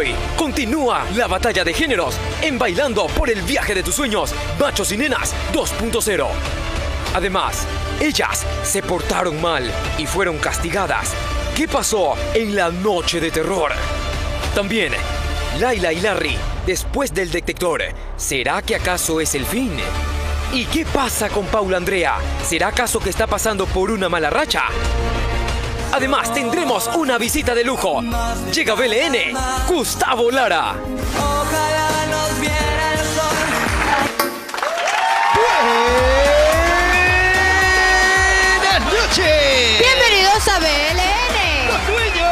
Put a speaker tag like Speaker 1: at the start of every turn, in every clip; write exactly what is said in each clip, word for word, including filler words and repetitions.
Speaker 1: Hoy continúa la batalla de géneros en Bailando por el viaje de tus sueños, Machos y Nenas dos punto cero. Además, ellas se portaron mal y fueron castigadas. ¿Qué pasó en la noche de terror? También, Laila y Larry, después del detector, ¿será que acaso es el fin? ¿Y qué pasa con Paula Andrea? ¿Será acaso que está pasando por una mala racha? Además, tendremos una visita de lujo. Llega B L N, Gustavo Lara.
Speaker 2: Ojalá nos viera el sol.
Speaker 3: Buenas noches.
Speaker 4: Bienvenidos a B L N.
Speaker 3: Los dueños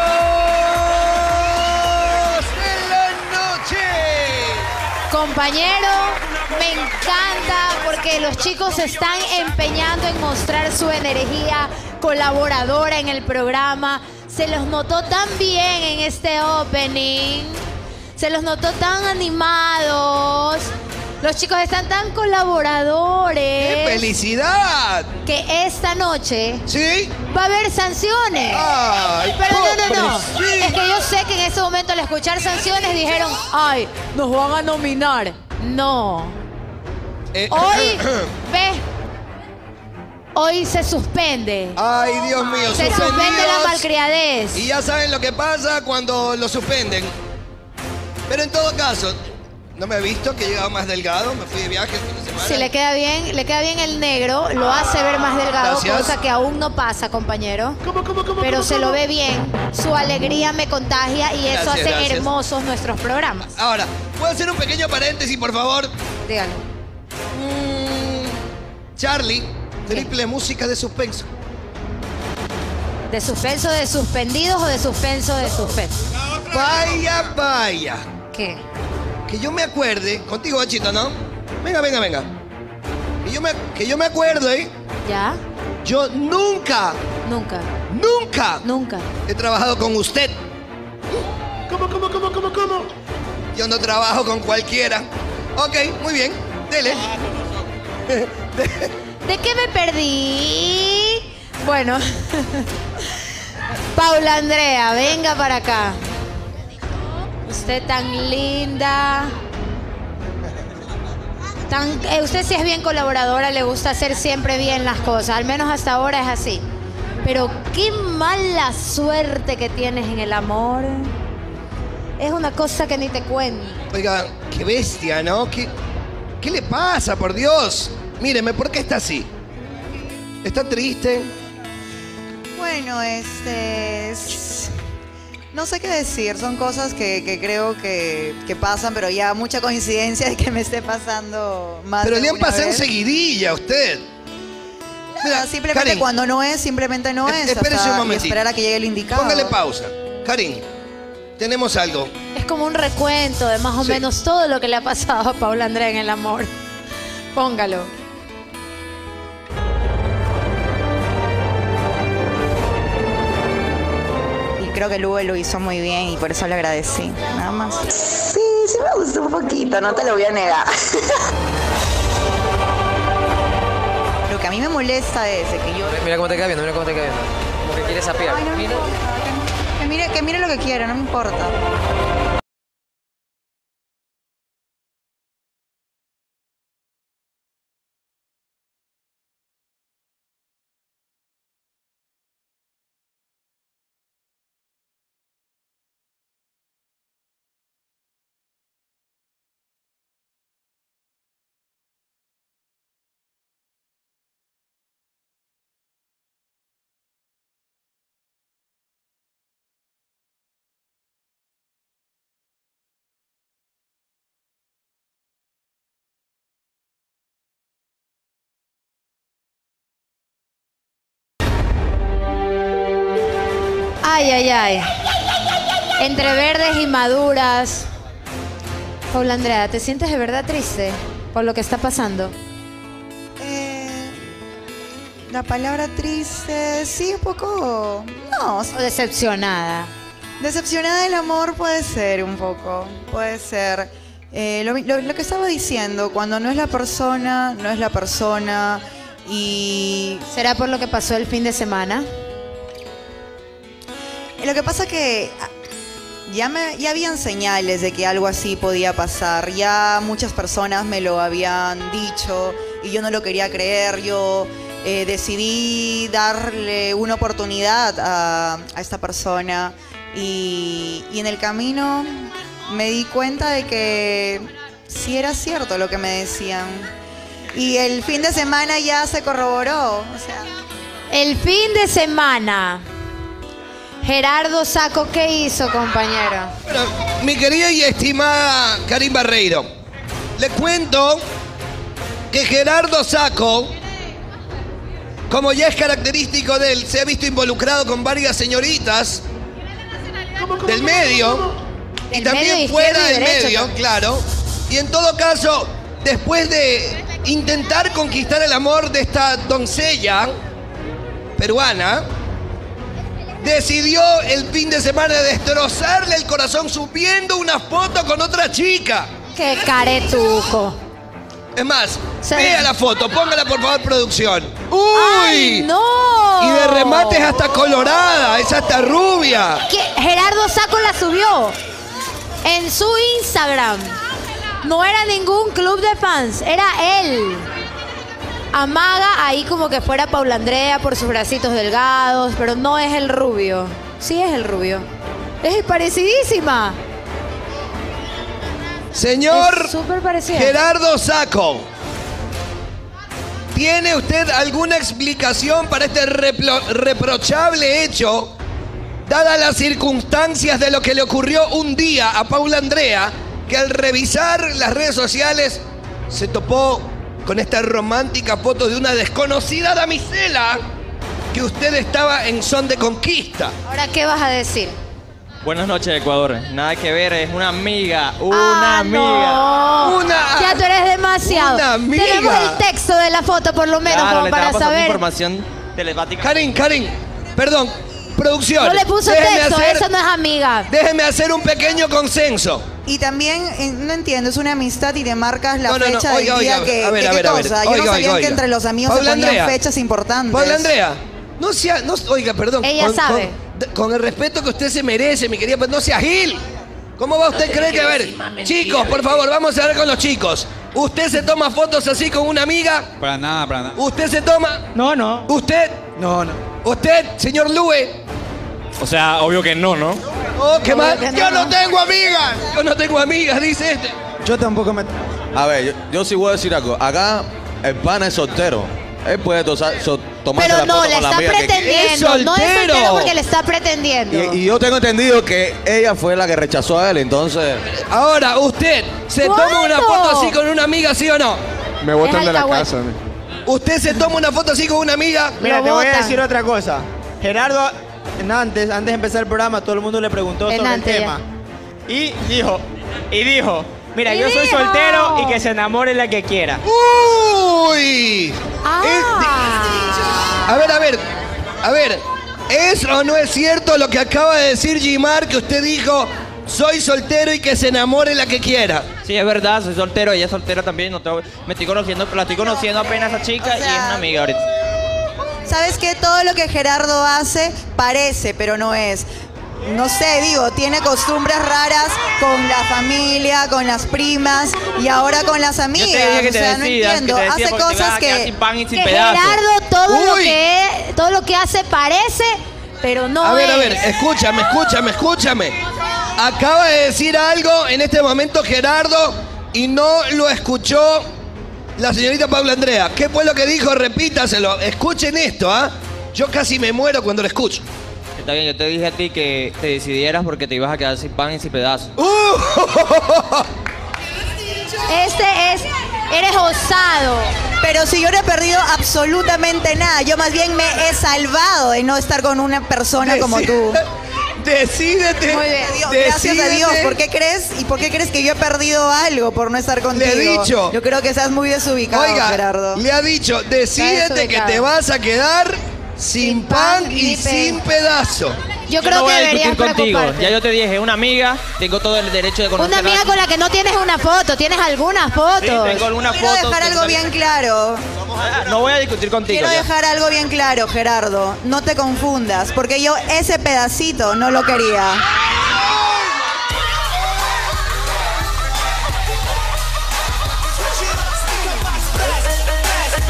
Speaker 3: de la noche.
Speaker 4: Compañero, me encanta porque los chicos se están empeñando en mostrar su energía colaboradora en el programa. Se los notó tan bien en este opening. Se los notó tan animados. Los chicos están tan colaboradores.
Speaker 3: ¡Qué felicidad!
Speaker 4: Que esta noche
Speaker 3: ¿Sí?
Speaker 4: va a haber sanciones.
Speaker 3: Ay,
Speaker 4: Pero no, no, no.
Speaker 3: pobrecito.
Speaker 4: Es que yo sé que en ese momento al escuchar sanciones dijeron, ay, nos van a nominar. No.
Speaker 3: Eh,
Speaker 4: Hoy, ve, hoy se suspende.
Speaker 3: Ay, Dios mío,
Speaker 4: Se suspende
Speaker 3: suspendidos.
Speaker 4: la malcriadez.
Speaker 3: Y ya saben lo que pasa cuando lo suspenden. Pero en todo caso, no me he visto que he llegado más delgado. Me fui de viaje el fin de semana.
Speaker 4: Si le queda bien, le queda bien el negro, lo hace ver más delgado,
Speaker 3: Gracias.
Speaker 4: cosa que aún no pasa, compañero.
Speaker 3: ¿Cómo, cómo, cómo,
Speaker 4: Pero
Speaker 3: cómo,
Speaker 4: se
Speaker 3: cómo?
Speaker 4: lo ve bien, su alegría me contagia y eso
Speaker 3: Gracias,
Speaker 4: hace
Speaker 3: gracias.
Speaker 4: hermosos nuestros programas.
Speaker 3: Ahora, ¿puedo hacer un pequeño paréntesis, por favor?
Speaker 4: Dígalo.
Speaker 3: Mm, Charlie, triple música de suspenso.
Speaker 4: ¿De suspenso de suspendidos o de suspenso de suspenso?
Speaker 3: Vaya, vaya.
Speaker 4: ¿Qué?
Speaker 3: Que yo me acuerde, contigo, Bachito, ¿no? Venga, venga, venga. Que yo me, que yo me acuerde,
Speaker 4: ¿Ya?
Speaker 3: yo nunca,
Speaker 4: Nunca,
Speaker 3: nunca
Speaker 4: nunca.
Speaker 3: he trabajado con usted. ¿Cómo, cómo, cómo, cómo, cómo? Yo no trabajo con cualquiera. Ok, muy bien, dele.
Speaker 4: ¿De qué me perdí? Bueno. Paula Andrea, venga para acá. Usted tan linda. Tan, eh, usted sí es bien colaboradora, le gusta hacer siempre bien las cosas. Al menos hasta ahora es así. Pero qué mala suerte que tienes en el amor. Es una cosa que ni te cuento.
Speaker 3: Oiga, qué bestia, ¿no? ¿Qué, qué le pasa, por Dios? Míreme, ¿por qué está así? ¿Está triste?
Speaker 5: Bueno, este... es- No sé qué decir, son cosas que, que creo que, que pasan, pero ya mucha coincidencia de que me esté pasando más
Speaker 3: Pero
Speaker 5: de
Speaker 3: le han
Speaker 5: una
Speaker 3: pasado
Speaker 5: vez.
Speaker 3: enseguidilla a usted.
Speaker 5: Nada, simplemente
Speaker 3: Karin,
Speaker 5: cuando no es, simplemente no
Speaker 3: es-
Speaker 5: es.
Speaker 3: espérese
Speaker 5: hasta-
Speaker 3: un
Speaker 5: y
Speaker 3: momentito.
Speaker 5: esperar a que llegue el indicado.
Speaker 3: Póngale pausa. Karin, tenemos algo.
Speaker 4: Es como un recuento de más o
Speaker 3: Sí.
Speaker 4: menos todo lo que le ha pasado a Paula Andrea en el amor. Póngalo.
Speaker 5: Y creo que Lube lo hizo muy bien y por eso le agradecí, nada más.
Speaker 6: Sí, sí me gustó un poquito, no te lo voy a negar.
Speaker 5: Lo que a mí me molesta es de que yo...
Speaker 7: Mira cómo te queda viendo, mira cómo te queda viendo. Como que quieres sapear.
Speaker 5: Ay, no me
Speaker 7: Mira.
Speaker 5: importa, que, que mire, que mire lo que quiera, no me importa.
Speaker 4: Ay, ay, ay. Entre verdes y maduras. Paula Andrea, ¿te sientes de verdad triste por lo que está pasando?
Speaker 5: Eh, la palabra triste, sí, un poco... No,
Speaker 4: ¿O decepcionada?
Speaker 5: decepcionada del amor puede ser un poco, puede ser. Eh, lo, lo- lo que estaba diciendo, cuando no es la persona, no es la persona y...
Speaker 4: ¿Será por lo que pasó el fin de semana?
Speaker 5: Lo que pasa que ah, ya, me, ya habían señales de que algo así podía pasar. Ya muchas personas me lo habían dicho y yo no lo quería creer. Yo eh, decidí darle una oportunidad a, a esta persona y, y en el camino me di cuenta de que sí era cierto lo que me decían. Y el fin de semana ya se corroboró. O sea.
Speaker 4: El fin de semana, Gerardo Saco, ¿qué hizo, compañero?
Speaker 3: Bueno, mi querida y estimada Karin Barreiro, le cuento que Gerardo Saco, como ya es característico de él, se ha visto involucrado con varias señoritas del medio y
Speaker 4: Del
Speaker 3: también
Speaker 4: medio,
Speaker 3: fuera
Speaker 4: izquierdo y
Speaker 3: del
Speaker 4: derecho
Speaker 3: medio,
Speaker 4: también.
Speaker 3: claro. Y en todo caso, después de intentar conquistar el amor de esta doncella peruana, decidió el fin de semana destrozarle el corazón subiendo una foto con otra chica.
Speaker 4: Qué caretuco.
Speaker 3: Es más,
Speaker 4: Sí.
Speaker 3: vea la foto, póngala por favor, producción. ¡Uy!
Speaker 4: ¡Ay, no!
Speaker 3: Y de remate es hasta colorada, es hasta rubia.
Speaker 4: ¿Qué? Gerardo Saco la subió en su Instagram. No era ningún club de fans, era él. Amaga ahí como que fuera Paula Andrea por sus bracitos delgados, pero no es el rubio. Sí es el rubio. Es parecidísima.
Speaker 3: Señor
Speaker 4: Es súper parecida.
Speaker 3: Gerardo Saco, ¿tiene usted alguna explicación para este replo- reprochable hecho, dadas las circunstancias de lo que le ocurrió un día a Paula Andrea, que al revisar las redes sociales se topó con esta romántica foto de una desconocida damisela que usted estaba en son de conquista?
Speaker 4: Ahora, ¿qué vas a decir?
Speaker 8: Buenas noches, Ecuador. Nada que ver, es una amiga, una
Speaker 4: Ah,
Speaker 8: amiga.
Speaker 4: no.
Speaker 3: Una-
Speaker 4: Ya tú eres demasiado.
Speaker 3: una amiga.
Speaker 4: Tenemos el texto de la foto por lo menos
Speaker 8: Claro,
Speaker 4: como
Speaker 8: le
Speaker 4: para
Speaker 8: estaba pasando
Speaker 4: saber.
Speaker 8: información telepática.
Speaker 3: Karin, Karin, perdón, producción.
Speaker 4: No le puso
Speaker 3: déjeme
Speaker 4: texto,
Speaker 3: hacer-
Speaker 4: eso no es amiga.
Speaker 3: Déjeme hacer un pequeño consenso.
Speaker 5: Y también, eh, no entiendo, es una amistad y te marcas la
Speaker 3: No, no, no,
Speaker 5: fecha
Speaker 3: oiga,
Speaker 5: del día
Speaker 3: oiga,
Speaker 5: que,
Speaker 3: a ver,
Speaker 5: que-
Speaker 3: a
Speaker 5: ¿qué
Speaker 3: ver, a ver.
Speaker 5: cosa? Yo
Speaker 3: Oiga,
Speaker 5: no sabía
Speaker 3: oiga,
Speaker 5: que
Speaker 3: oiga.
Speaker 5: entre los amigos
Speaker 3: Paula
Speaker 5: se ponían
Speaker 3: Andrea.
Speaker 5: fechas importantes.
Speaker 3: Paula Andrea, no sea, no, oiga, perdón.
Speaker 4: Ella
Speaker 3: con,
Speaker 4: sabe.
Speaker 3: Con, con el respeto que usted se merece, mi querida, pues no sea gil. ¿Cómo va usted a creer que, a ver, chicos, por favor, vamos a ver con los chicos. ¿Usted se toma fotos así con una amiga?
Speaker 9: Para nada, para nada.
Speaker 3: ¿Usted se toma?
Speaker 8: No, no.
Speaker 3: ¿Usted?
Speaker 9: No, no.
Speaker 3: ¿Usted, señor Lue?
Speaker 8: O sea, obvio que no, ¿no?
Speaker 3: Oh, ¿qué más?
Speaker 5: que no,
Speaker 3: Yo no
Speaker 5: no.
Speaker 3: tengo amigas. Yo no tengo amigas, dice este.
Speaker 9: Yo tampoco me...
Speaker 10: A ver, yo, yo sí voy a decir algo. Acá el pana es soltero. Él puede tosar- so- tomarse
Speaker 4: Pero
Speaker 10: la
Speaker 4: no,
Speaker 10: foto
Speaker 4: le
Speaker 10: con la
Speaker 4: está
Speaker 10: amiga que quiera.
Speaker 4: pretendiendo. No es
Speaker 3: soltero.
Speaker 4: soltero porque le está pretendiendo.
Speaker 10: Y, y yo tengo entendido que ella fue la que rechazó a él, entonces
Speaker 3: Ahora, ¿usted se
Speaker 4: ¿Cuándo?
Speaker 3: toma una foto así con una amiga, sí o no?
Speaker 9: Me
Speaker 4: botan Es de la alcahuete. casa,
Speaker 3: ¿Usted se toma una foto así con una amiga?
Speaker 4: Mira, Lo te voy a botan. decir
Speaker 11: otra cosa. Gerardo, en antes, antes de empezar el programa, todo el mundo le preguntó
Speaker 4: En
Speaker 11: sobre
Speaker 4: antes,
Speaker 11: el
Speaker 4: ya.
Speaker 11: tema. Y dijo, y dijo, mira,
Speaker 4: Y
Speaker 11: yo soy
Speaker 4: dijo.
Speaker 11: soltero y que se enamore la que quiera.
Speaker 3: ¡Uy!
Speaker 4: Ah.
Speaker 3: A ver, a ver, a ver, ¿es o no es cierto lo que acaba de decir Gimar, que usted dijo, soy soltero y que se enamore la que quiera?
Speaker 8: Sí, es verdad, soy soltero, ella es soltera también. No tengo- me estoy conociendo, la estoy conociendo apenas a esa chica
Speaker 5: O sea,
Speaker 8: y es una amiga ahorita.
Speaker 5: ¿Sabes qué? Todo lo que Gerardo hace parece, pero no es. No sé, digo, tiene costumbres raras con la familia, con las primas y ahora con las amigas.
Speaker 8: Yo te dije que
Speaker 5: o
Speaker 8: te
Speaker 5: sea, no
Speaker 8: decidas,
Speaker 5: entiendo.
Speaker 8: que te decidas
Speaker 5: Hace
Speaker 8: porque te vas
Speaker 5: cosas
Speaker 8: a quedar
Speaker 5: que...
Speaker 8: sin pan y sin
Speaker 4: Que
Speaker 8: pedazo.
Speaker 4: Gerardo todo lo
Speaker 3: Uy.
Speaker 4: que todo lo que hace parece, pero no
Speaker 3: A ver,
Speaker 4: es.
Speaker 3: a ver, escúchame, escúchame, escúchame. Acaba de decir algo en este momento Gerardo y no lo escuchó la señorita Paula Andrea. ¿Qué fue lo que dijo? Repítaselo. Escuchen esto, ¿ah? Yo casi me muero cuando lo escucho.
Speaker 8: Está bien, yo te dije a ti que te decidieras porque te ibas a quedar sin pan y sin pedazos.
Speaker 3: ¡Uh!
Speaker 4: Este es eres osado.
Speaker 5: Pero si yo no he perdido absolutamente nada, yo más bien me he salvado de no estar con una persona como
Speaker 3: Deci-
Speaker 5: tú.
Speaker 3: Decídete.
Speaker 5: Muy bien, Dios, gracias a Dios.
Speaker 3: decídete.
Speaker 5: ¿Por qué crees? ¿Y por qué crees que yo he perdido algo por no estar contigo?
Speaker 3: Le he dicho.
Speaker 5: Yo creo que estás muy desubicado,
Speaker 3: Oiga,
Speaker 5: Gerardo.
Speaker 3: le ha dicho, decídete que te vas a quedar sin pan y
Speaker 4: ni
Speaker 3: sin
Speaker 4: pe-
Speaker 3: pedazo.
Speaker 4: Yo
Speaker 8: Yo
Speaker 4: creo
Speaker 8: no voy
Speaker 4: que
Speaker 8: a
Speaker 4: deberías
Speaker 8: discutir contigo.
Speaker 4: preocuparte.
Speaker 8: Ya yo te dije, una amiga, tengo todo el derecho de conocerla.
Speaker 4: Una amiga con la que no tienes una foto, tienes algunas
Speaker 8: Sí,
Speaker 4: fotos.
Speaker 8: tengo alguna
Speaker 5: Quiero
Speaker 8: foto.
Speaker 5: dejar algo bien claro.
Speaker 8: No voy a discutir contigo.
Speaker 5: Quiero
Speaker 8: ya.
Speaker 5: dejar algo bien claro, Gerardo. No te confundas, porque yo ese pedacito no lo quería.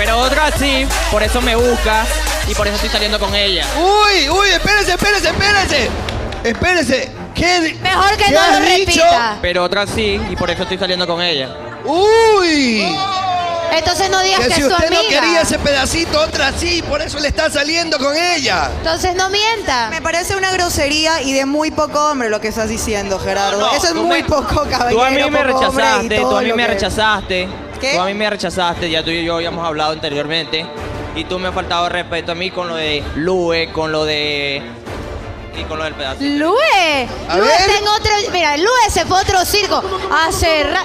Speaker 8: Pero otra sí, por eso me busca y por eso estoy saliendo con ella.
Speaker 3: Uy, uy, espérese, espérese, espérese. Espérese. ¿Qué,
Speaker 4: Mejor que
Speaker 3: ¿qué
Speaker 4: no
Speaker 3: has
Speaker 4: lo
Speaker 3: dicho?
Speaker 4: repita.
Speaker 8: Pero otra sí y por eso estoy saliendo con ella.
Speaker 3: Uy.
Speaker 4: Entonces no digas
Speaker 3: Que
Speaker 4: que
Speaker 3: si
Speaker 4: es tu
Speaker 3: usted no
Speaker 4: amiga.
Speaker 3: quería ese pedacito, otra sí, por eso le está saliendo con ella.
Speaker 4: Entonces no mienta.
Speaker 5: Me parece una grosería y de muy poco hombre lo que estás diciendo, Gerardo.
Speaker 8: No,
Speaker 5: Eso es
Speaker 8: tú
Speaker 5: muy
Speaker 8: me-
Speaker 5: poco, caballero.
Speaker 8: Tú a mí me
Speaker 5: poco hombre y
Speaker 8: rechazaste,
Speaker 5: todo
Speaker 8: tú a mí
Speaker 5: lo
Speaker 8: me
Speaker 5: que-
Speaker 8: rechazaste.
Speaker 5: ¿Qué?
Speaker 8: Tú a mí me rechazaste, ya tú y yo habíamos hablado anteriormente. Y tú me has faltado respeto a mí con lo de Lue, con lo de... Y con lo del pedacito.
Speaker 4: Lue.
Speaker 3: A
Speaker 4: Lue
Speaker 3: ver.
Speaker 4: está en otro... Mira, Lue se fue a otro circo. Hace rato...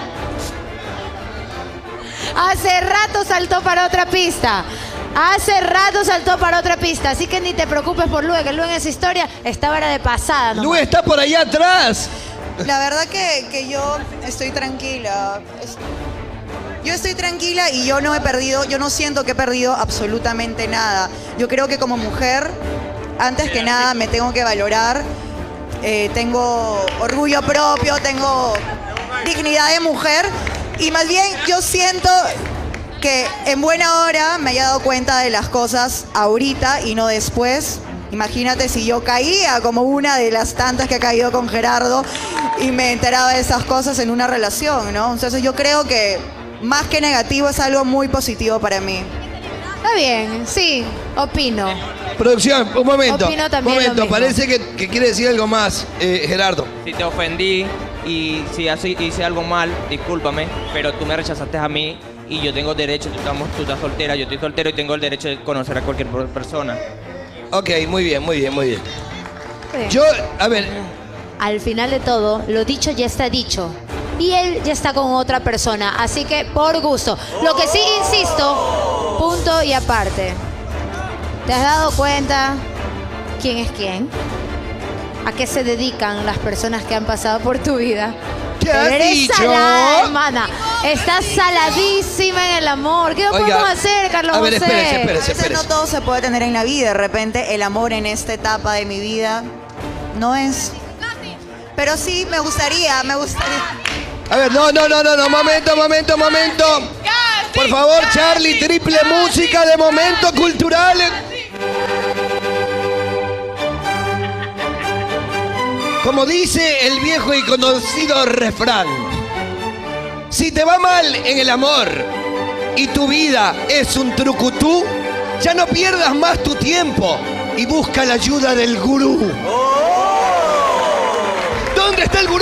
Speaker 4: Hace rato saltó para otra pista. Hace rato saltó para otra pista. Así que ni te preocupes por Lue, que Lue en esa historia estaba era de pasada. nomás.
Speaker 3: Luis está por allá atrás.
Speaker 5: La verdad que, que yo estoy tranquila. Es- Yo estoy tranquila y yo no he perdido, yo no siento que he perdido absolutamente nada. Yo creo que como mujer, antes que nada, me tengo que valorar. Eh, tengo orgullo propio, tengo dignidad de mujer. Y más bien yo siento que en buena hora me haya dado cuenta de las cosas ahorita y no después. Imagínate si yo caía como una de las tantas que ha caído con Gerardo y me enteraba de esas cosas en una relación, ¿no? Entonces yo creo que más que negativo es algo muy positivo para mí.
Speaker 4: Está bien, sí, opino.
Speaker 3: Producción, un momento.
Speaker 4: Opino
Speaker 3: Un
Speaker 4: también lo
Speaker 3: momento,
Speaker 4: mismo.
Speaker 3: parece que, que quiere decir algo más, eh, Gerardo.
Speaker 8: Si te ofendí y si así hice algo mal, discúlpame, pero tú me rechazaste a mí y yo tengo derecho, tú, estamos, tú estás soltera, yo estoy soltero y tengo el derecho de conocer a cualquier persona.
Speaker 3: Ok, muy bien, muy bien, muy bien.
Speaker 4: Sí.
Speaker 3: Yo, a ver,
Speaker 4: Al final de todo, lo dicho ya está dicho. Y él ya está con otra persona. Así que por gusto. Lo que sí insisto, punto y aparte. ¿Te has dado cuenta quién es quién? ¿A qué se dedican las personas que han pasado por tu vida?
Speaker 3: ¿qué has
Speaker 4: Eres
Speaker 3: dicho?
Speaker 4: salada, hermana. Estás saladísima en el amor. ¿Qué
Speaker 3: Oiga,
Speaker 4: podemos hacer, Carlos
Speaker 3: a ver,
Speaker 4: José?
Speaker 3: espérese,
Speaker 5: A
Speaker 3: espérese,
Speaker 5: veces no
Speaker 3: espérese.
Speaker 5: todo se puede tener en la vida. De repente el amor en esta etapa de mi vida no es. Pero sí, me gustaría, me gustaría.
Speaker 3: A ver, no, no, no, no, no, momento, momento, momento. Por favor, Charlie, triple música de momento cultural. Como dice el viejo y conocido refrán, si te va mal en el amor y tu vida es un trucutú, ya no pierdas más tu tiempo y busca la ayuda del gurú. ¿Dónde está el gurú?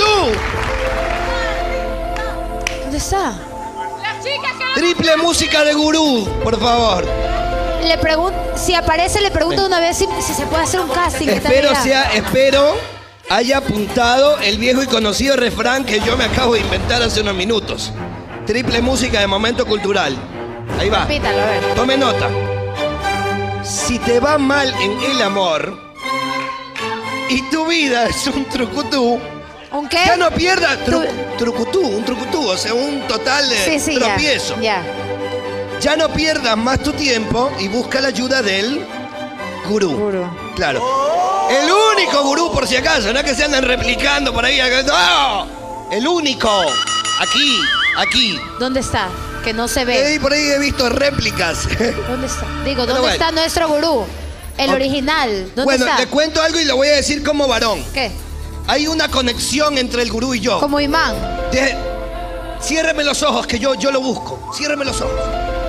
Speaker 4: ¿Dónde está?
Speaker 3: Triple música de gurú, por favor.
Speaker 4: Le pregunto, si aparece, le pregunto una vez si, si se puede hacer un casting. esta
Speaker 3: Espero
Speaker 4: Navidad.
Speaker 3: sea, espero haya apuntado el viejo y conocido refrán que yo me acabo de inventar hace unos minutos. Triple música de momento cultural. Ahí va.
Speaker 4: Repítalo, a ver.
Speaker 3: Tome nota. Si te va mal en el amor y tu vida es un trucutú,
Speaker 4: ¿Un qué?
Speaker 3: ya no pierdas tru-
Speaker 4: Tu-
Speaker 3: trucutú, un trucutú, o sea, un total de
Speaker 4: Sí, sí, ya.
Speaker 3: tropiezo.
Speaker 4: Ya.
Speaker 3: Ya no pierdas más tu tiempo y busca la ayuda del gurú.
Speaker 4: Gurú.
Speaker 3: Claro. El único gurú, por si acaso, no es que se andan replicando por ahí. ¡No! El único. Aquí, aquí.
Speaker 4: ¿Dónde está? Que no se
Speaker 3: Y
Speaker 4: ve.
Speaker 3: por ahí he visto réplicas.
Speaker 4: ¿Dónde está? Digo,
Speaker 3: Bueno,
Speaker 4: ¿dónde
Speaker 3: bueno.
Speaker 4: está nuestro gurú? El
Speaker 3: Ok.
Speaker 4: original. ¿Dónde
Speaker 3: Bueno,
Speaker 4: está?
Speaker 3: le cuento algo y lo voy a decir como varón.
Speaker 4: ¿Qué?
Speaker 3: Hay una conexión entre el gurú y yo.
Speaker 4: Como imán.
Speaker 3: De- Ciérreme los ojos, que yo, yo lo busco. Ciérreme los ojos.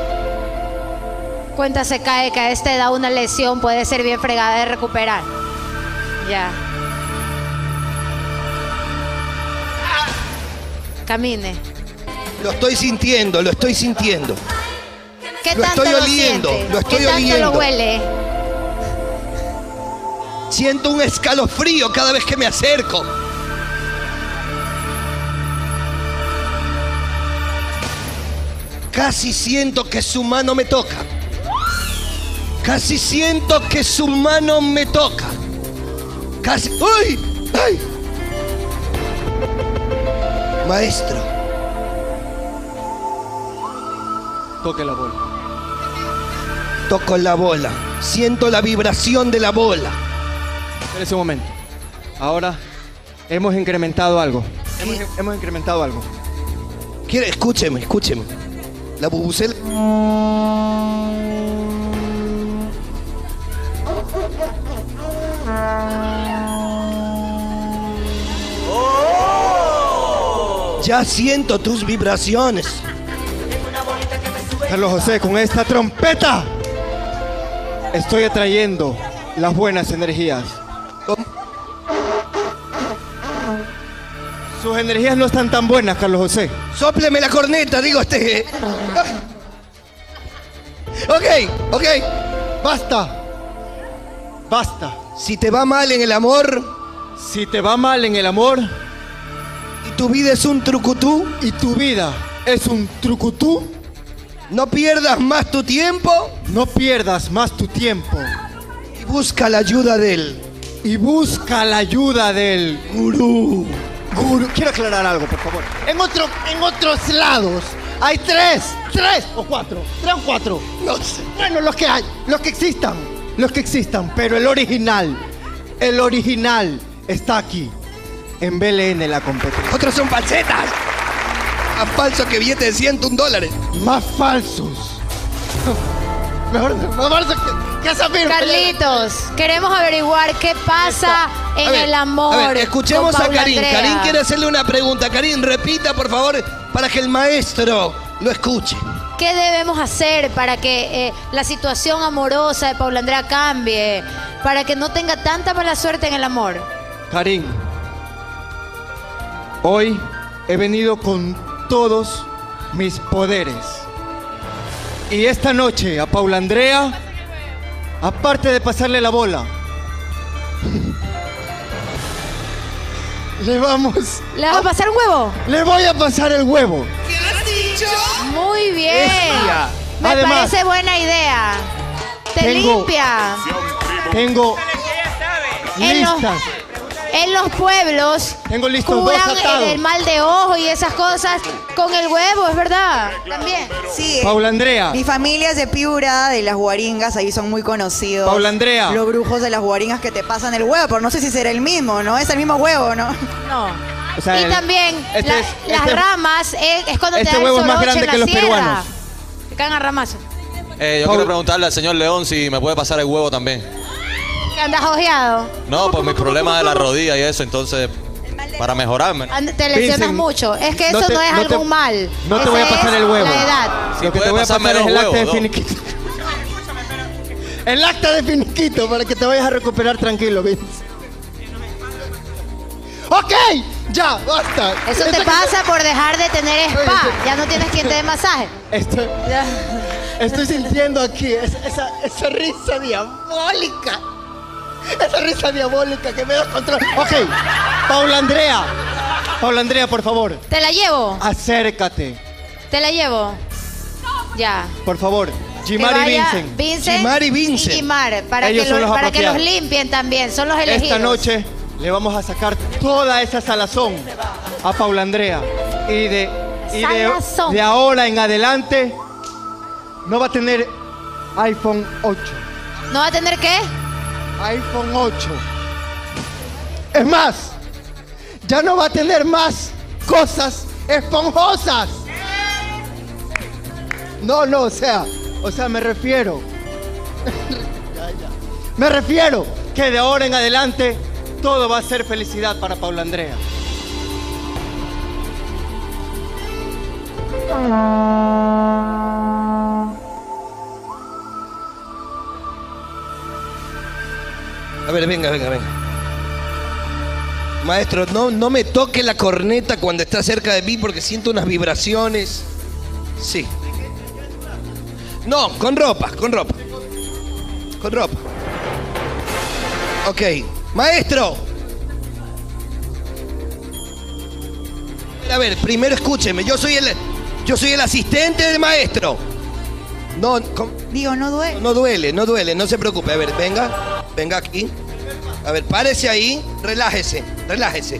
Speaker 4: Cuenta se cae que a esta edad una lesión puede ser bien fregada de recuperar. Ya. Camine.
Speaker 3: Lo estoy sintiendo, lo estoy sintiendo.
Speaker 4: ¿Qué
Speaker 3: Lo
Speaker 4: tanto
Speaker 3: estoy
Speaker 4: lo
Speaker 3: oliendo,
Speaker 4: siente?
Speaker 3: lo estoy
Speaker 4: ¿Qué tanto
Speaker 3: oliendo.
Speaker 4: lo huele?
Speaker 3: Siento un escalofrío cada vez que me acerco. Casi siento que su mano me toca. Casi siento que su mano me toca. Casi... ¡Ay! ¡Ay! Maestro.
Speaker 9: Toque la bola.
Speaker 3: Toco la bola. Siento la vibración de la bola.
Speaker 9: Espérese un momento. Ahora hemos incrementado algo. Hemos, hemos incrementado algo.
Speaker 3: Quiere, escúcheme, escúcheme. La bubucela. Ya siento tus vibraciones.
Speaker 9: Carlos José, con esta trompeta estoy atrayendo las buenas energías. Sus energías no están tan buenas, Carlos José.
Speaker 3: Sópleme la corneta, digo este. Ok, ok.
Speaker 9: Basta. Basta.
Speaker 3: Si te va mal en el amor.
Speaker 9: Si te va mal en el amor.
Speaker 3: Y tu vida es un trucutú.
Speaker 9: Y tu vida es un trucutú.
Speaker 3: No pierdas más tu tiempo.
Speaker 9: No pierdas más tu tiempo.
Speaker 3: Y busca la ayuda de él.
Speaker 9: Y busca la ayuda del gurú. Gurú. Quiero aclarar algo, por favor. En, otro, en otros lados hay tres, tres o cuatro. Tres o cuatro.
Speaker 3: No sé.
Speaker 9: Bueno, los que hay, los que existan. Los que existan. Pero el original, el original está aquí. En B L N la competencia.
Speaker 3: Otros son falsetas. Más falsos que billetes de ciento un dólares.
Speaker 9: Más falsos. Mejor, más falsos que, que Zafiro.
Speaker 4: Carlitos, queremos averiguar qué pasa en
Speaker 3: ver,
Speaker 4: el amor.
Speaker 3: A ver, escuchemos
Speaker 4: con
Speaker 3: a
Speaker 4: Paula
Speaker 3: Karim.
Speaker 4: Andrea.
Speaker 3: Karim quiere hacerle una pregunta. Karim, repita, por favor, para que el maestro lo escuche.
Speaker 4: ¿Qué debemos hacer para que eh, la situación amorosa de Paula Andrea cambie? Para que no tenga tanta mala suerte en el amor.
Speaker 9: Karim, hoy he venido con todos mis poderes. Y esta noche a Paula Andrea, aparte de pasarle la bola, le vamos...
Speaker 4: ¿Le vas a pasar un huevo?
Speaker 9: Le voy a pasar el huevo.
Speaker 3: ¿Qué has dicho?
Speaker 4: Muy bien.
Speaker 3: Bestia.
Speaker 4: Me
Speaker 9: Además,
Speaker 4: parece buena idea. Te
Speaker 9: tengo-
Speaker 4: limpia.
Speaker 9: Tengo
Speaker 4: En los,
Speaker 9: listas.
Speaker 4: en los pueblos
Speaker 9: Tengo listos dos
Speaker 4: curan
Speaker 9: atados.
Speaker 4: el, el mal de ojo y esas cosas con el huevo, es verdad. También.
Speaker 5: Sí.
Speaker 9: Paula Andrea.
Speaker 5: Mi familia es de Piura, de las Guaringas, ahí son muy conocidos.
Speaker 9: Paula Andrea.
Speaker 5: Los brujos de las Guaringas que te pasan el huevo, pero no sé si será el mismo, ¿no? Es el mismo huevo, ¿no?
Speaker 4: No.
Speaker 9: O sea,
Speaker 4: y
Speaker 9: el-
Speaker 4: también
Speaker 9: este
Speaker 4: la-
Speaker 9: es-
Speaker 4: las
Speaker 9: este-
Speaker 4: ramas es, es cuando
Speaker 9: este
Speaker 4: te da el
Speaker 9: huevo es más
Speaker 4: soroche
Speaker 9: grande
Speaker 4: en la
Speaker 9: que los
Speaker 4: sierra.
Speaker 9: peruanos.
Speaker 4: Te caen a ramazos.
Speaker 10: Eh, yo
Speaker 9: Paul-
Speaker 10: quiero preguntarle al señor León si me puede pasar el huevo también.
Speaker 4: Que andas ojeado.
Speaker 10: No, por mis problemas de la rodilla y eso, entonces, para mejorarme.
Speaker 4: And- Te lesionas
Speaker 9: Vincent,
Speaker 4: mucho. Es que
Speaker 9: no
Speaker 4: eso
Speaker 9: te-
Speaker 4: no es
Speaker 9: no te-
Speaker 4: algún mal.
Speaker 9: no te
Speaker 4: Ese
Speaker 9: voy a pasar
Speaker 4: es
Speaker 9: el huevo.
Speaker 4: La edad.
Speaker 10: Si
Speaker 9: Lo que
Speaker 10: puede
Speaker 9: te voy a
Speaker 10: pasarme
Speaker 9: pasar es
Speaker 10: los
Speaker 9: el acta de
Speaker 10: huevos, ¿no?
Speaker 9: finiquito. El acta de finiquito para que te vayas a recuperar tranquilo, Vince. ¡Ok! ¡Ya! ¡Basta!
Speaker 4: Eso te
Speaker 9: Esto-
Speaker 4: pasa por dejar de tener spa. Ya no tienes quien te dé masaje.
Speaker 9: Estoy,
Speaker 4: Ya.
Speaker 9: estoy sintiendo aquí esa, esa, esa risa diabólica. Esa risa diabólica que me da control. Ok, Paula Andrea. Paula Andrea, por favor,
Speaker 4: Te la llevo.
Speaker 9: acércate.
Speaker 4: Te la llevo. Ya.
Speaker 9: Por favor.
Speaker 4: Que
Speaker 9: Jimari
Speaker 4: vaya
Speaker 9: Vincent.
Speaker 4: Vincent
Speaker 3: Jimari Vincent.
Speaker 4: y Jimar, para,
Speaker 9: Ellos
Speaker 4: que,
Speaker 9: son
Speaker 4: lo-
Speaker 9: los
Speaker 4: para que los
Speaker 9: apropiados.
Speaker 4: limpien también. Son los elegidos.
Speaker 9: Esta noche le vamos a sacar toda esa salazón a Paula Andrea. Y de, y de,
Speaker 4: Salazón.
Speaker 9: de ahora en adelante no va a tener iPhone ocho.
Speaker 4: ¿No va a tener qué?
Speaker 9: iPhone ocho. Es más, ya no va a tener más cosas esponjosas. No, no, o sea, o sea, me refiero. Ya, ya. Me refiero que de ahora en adelante todo va a ser felicidad para Paula Andrea.
Speaker 3: A ver, venga, venga, venga. Maestro, no, no me toque la corneta cuando está cerca de mí porque siento unas vibraciones. Sí. No, con ropa, con ropa. Con ropa. Ok. Maestro. A ver, primero escúcheme. Yo soy el, yo soy el asistente del maestro. No, con-
Speaker 5: Digo, no duele.
Speaker 3: no duele, no duele, no se preocupe. A ver, venga, venga aquí. A ver, párese ahí, relájese, relájese.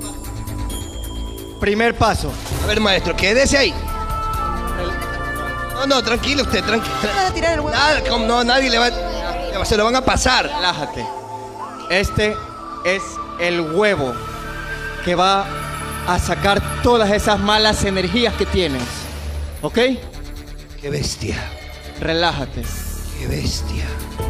Speaker 9: Primer paso.
Speaker 3: A ver, maestro, quédese ahí. No, no, tranquilo usted, tranquilo.
Speaker 5: ¿Vas a tirar el huevo?
Speaker 3: Nada, como no, nadie le va, le va- se lo van a pasar.
Speaker 9: Relájate. Este es el huevo que va a sacar todas esas malas energías que tienes. ¿Ok?
Speaker 3: Qué bestia.
Speaker 11: Relájate.
Speaker 3: Qué bestia.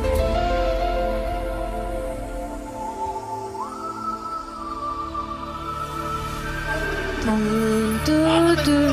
Speaker 4: Tum, tu, tu.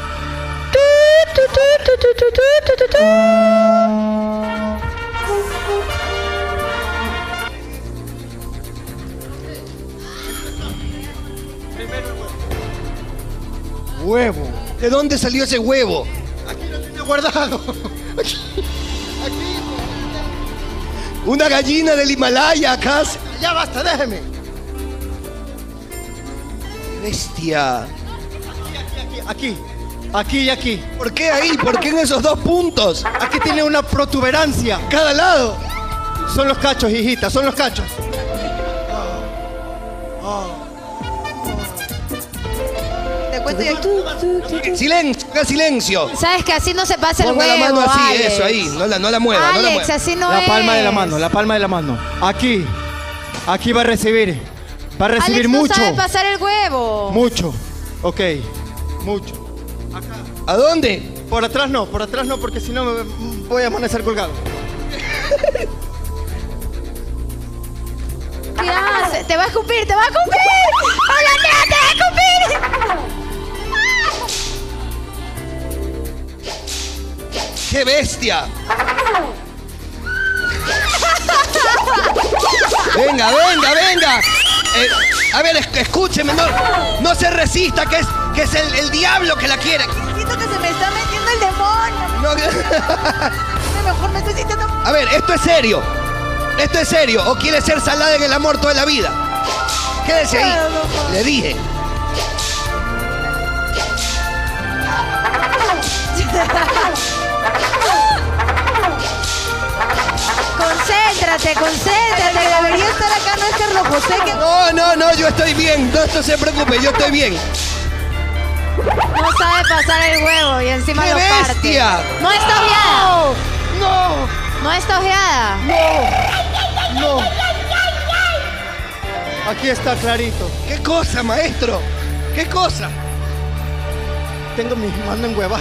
Speaker 3: Huevo. ¿De dónde salió ese huevo?
Speaker 9: Aquí lo tenía guardado. Aquí. Aquí.
Speaker 3: Una gallina del Himalaya acá.
Speaker 9: Ya basta, déjeme.
Speaker 3: Qué bestia.
Speaker 9: Aquí, aquí, aquí y aquí.
Speaker 3: ¿Por qué ahí? ¿Por qué en esos dos puntos?
Speaker 9: Aquí tiene una protuberancia.
Speaker 3: Cada lado.
Speaker 9: Son los cachos, hijita, son los cachos.
Speaker 5: Te cuento ya.
Speaker 3: Silencio, haga silencio.
Speaker 4: ¿Sabes que así no se pasa el
Speaker 3: Ponga
Speaker 4: huevo,
Speaker 3: la mano así,
Speaker 4: Alex?
Speaker 3: eso ahí. No la, no la mueva, no la
Speaker 4: Alex,
Speaker 3: mueva.
Speaker 4: así no
Speaker 9: La
Speaker 4: es.
Speaker 9: palma de la mano, la palma de la mano. Aquí, aquí va a recibir. Va a recibir
Speaker 4: Alex,
Speaker 9: mucho.
Speaker 4: no sabe pasar el huevo.
Speaker 9: Mucho. Ok, mucho.
Speaker 3: ¿A dónde?
Speaker 9: Por atrás no, por atrás no, porque si no me voy a amanecer colgado.
Speaker 4: ¿Qué hace? Te va a escupir, te va a escupir. ¡Hola, Andrea, te va a escupir!
Speaker 3: ¡Qué bestia! Venga, venga, venga. Eh, a ver, es- escúcheme, no, no se resista, que es, que es el, el diablo que la quiere.
Speaker 5: Siento que se me está metiendo el demonio.
Speaker 3: No,
Speaker 5: Mejor me estoy sintiendo.
Speaker 3: a ver, esto es serio. Esto es serio. ¿O quiere ser salada en el amor toda la vida? Quédese ahí. Le dije.
Speaker 4: Concéntrate, concéntrate.
Speaker 5: Debería estar acá, no es Carlos José que.
Speaker 3: No, no, no, yo estoy bien. No, no se preocupe, yo estoy bien.
Speaker 4: No sabe pasar el huevo y encima
Speaker 3: ¡Qué
Speaker 4: lo parte.
Speaker 3: bestia!
Speaker 4: No está ojeada.
Speaker 3: ¡No!
Speaker 4: No está ojeada.
Speaker 9: No. Aquí está clarito.
Speaker 3: ¿Qué cosa, maestro? ¿Qué cosa?
Speaker 9: Tengo mi mano enhuevada.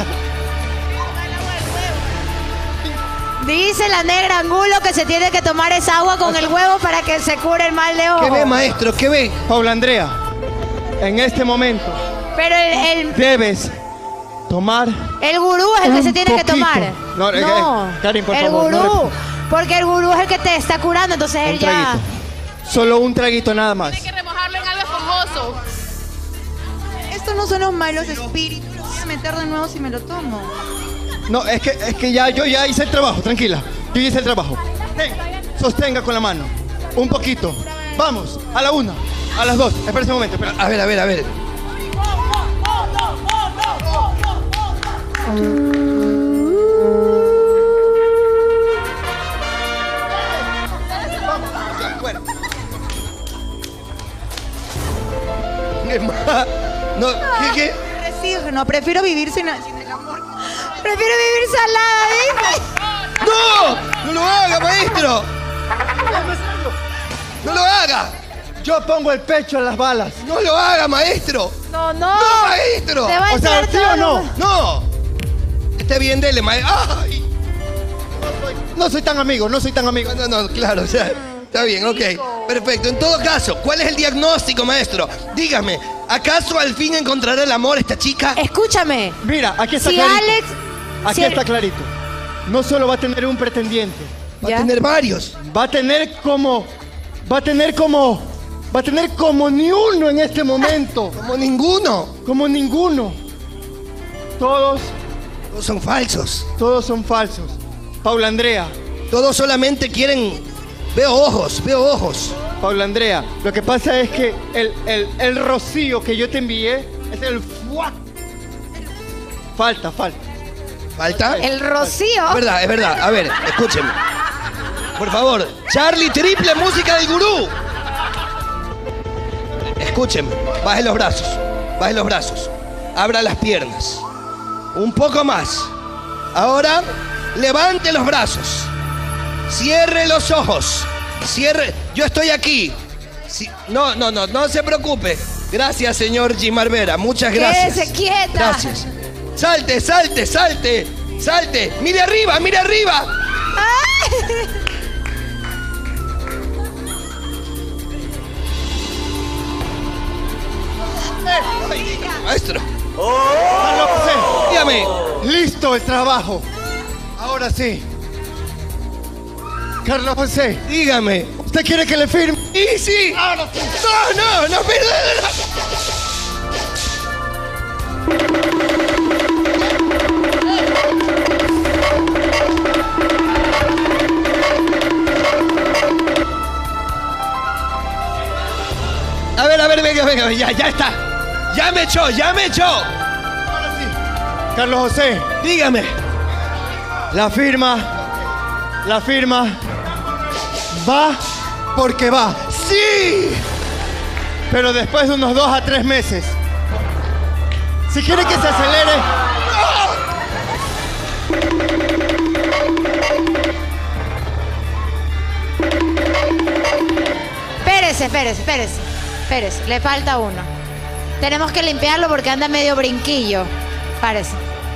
Speaker 4: Dice la negra Angulo que se tiene que tomar esa agua con el huevo para que se cure el mal de ojo.
Speaker 3: ¿Qué ve, maestro? ¿Qué ve?
Speaker 9: Paula Andrea, en este momento
Speaker 4: Pero el, el,
Speaker 9: debes tomar.
Speaker 4: el gurú es el que
Speaker 9: Un
Speaker 4: se tiene que
Speaker 9: poquito.
Speaker 4: tomar.
Speaker 9: No, eh,
Speaker 4: No,
Speaker 9: eh, Karin, por
Speaker 4: el
Speaker 9: favor, no
Speaker 4: gurú.
Speaker 9: repita.
Speaker 4: Porque el gurú es el que te está curando, entonces él
Speaker 9: Un
Speaker 4: ya.
Speaker 9: traguito. Solo un traguito nada más.
Speaker 12: Hay que remojarlo en algo esponjoso.
Speaker 5: Estos no son los malos espíritus. Los voy a meter de nuevo si me lo tomo.
Speaker 9: No, es que, es que ya, yo ya hice el trabajo, tranquila. Yo ya hice el trabajo. Ten, sostenga con la mano. Un poquito. Vamos, a la una, a las dos. Espera un momento, espera.
Speaker 3: A ver, a ver, a ver. Bueno. Es más, no, ¿qué, qué?
Speaker 5: Resigno, prefiero vivir sin, sin el amor.
Speaker 4: Prefiero vivir salada, dice.
Speaker 3: ¡No! ¡No lo haga, maestro! ¡No lo haga!
Speaker 9: Yo pongo el pecho a las balas.
Speaker 3: ¡No lo haga, maestro!
Speaker 4: No, no.
Speaker 3: ¡No, maestro!
Speaker 4: Te va a
Speaker 9: O sea,
Speaker 4: entrar
Speaker 9: ¿sí o
Speaker 4: todo.
Speaker 9: no?
Speaker 3: ¡No! Está bien, dele, maestro. ¡Ay!
Speaker 9: No soy tan amigo, no soy tan amigo.
Speaker 3: No, no, claro, o sea, está bien, ok. Perfecto. En todo caso, ¿cuál es el diagnóstico, maestro? Dígame, ¿acaso al fin encontrará el amor esta chica?
Speaker 4: Escúchame.
Speaker 9: Mira, aquí está
Speaker 4: Si
Speaker 9: clarito.
Speaker 4: Alex.
Speaker 9: Aquí
Speaker 4: si el-
Speaker 9: está clarito. No solo va a tener un pretendiente,
Speaker 3: Va
Speaker 4: ¿Ya?
Speaker 3: a tener varios.
Speaker 9: va a tener como. Va a tener como. Va a tener como ni uno en este momento.
Speaker 3: Como ninguno.
Speaker 9: Como ninguno. Todos,
Speaker 3: Todos son falsos.
Speaker 9: todos son falsos. Paula Andrea,
Speaker 3: Todos solamente quieren... Veo ojos, veo ojos.
Speaker 9: Paula Andrea, lo que pasa es que el, el, el rocío que yo te envié es el fuá. Falta, falta.
Speaker 3: ¿Falta?
Speaker 4: El rocío.
Speaker 3: Es verdad, es verdad. A ver, escúchenme. Por favor, Charlie, triple música del gurú. Escúchenme. Baje los brazos. Baje los brazos. Abra las piernas. Un poco más. Ahora, levante los brazos. Cierre los ojos. Cierre. Yo estoy aquí. Si- No, no, no, no se preocupe. Gracias, señor Gimar Vera. Muchas gracias.
Speaker 4: Quédese quieta.
Speaker 3: Gracias. Salte, salte, salte. Salte. Mire arriba, mire arriba. Maestro.
Speaker 9: Carlos José.
Speaker 3: Dígame.
Speaker 9: Listo el trabajo. Ahora sí. Carlos José.
Speaker 3: Dígame.
Speaker 9: ¿Usted quiere que le firme?
Speaker 3: Sí, sí.
Speaker 9: Ahora sí.
Speaker 3: No, no, no, perdón. A ver, a ver, venga, venga, ya, ya está. Ya me echó, ya me echó.
Speaker 9: Ahora sí. Carlos José.
Speaker 3: Dígame.
Speaker 9: La firma. La firma. Va porque va.
Speaker 3: ¡Sí!
Speaker 9: Pero después de unos dos a tres meses. Si quiere que se acelere.
Speaker 4: Espérese, espérese, espérese. Espérese, le falta uno. Tenemos que limpiarlo porque anda medio brinquillo. Párese.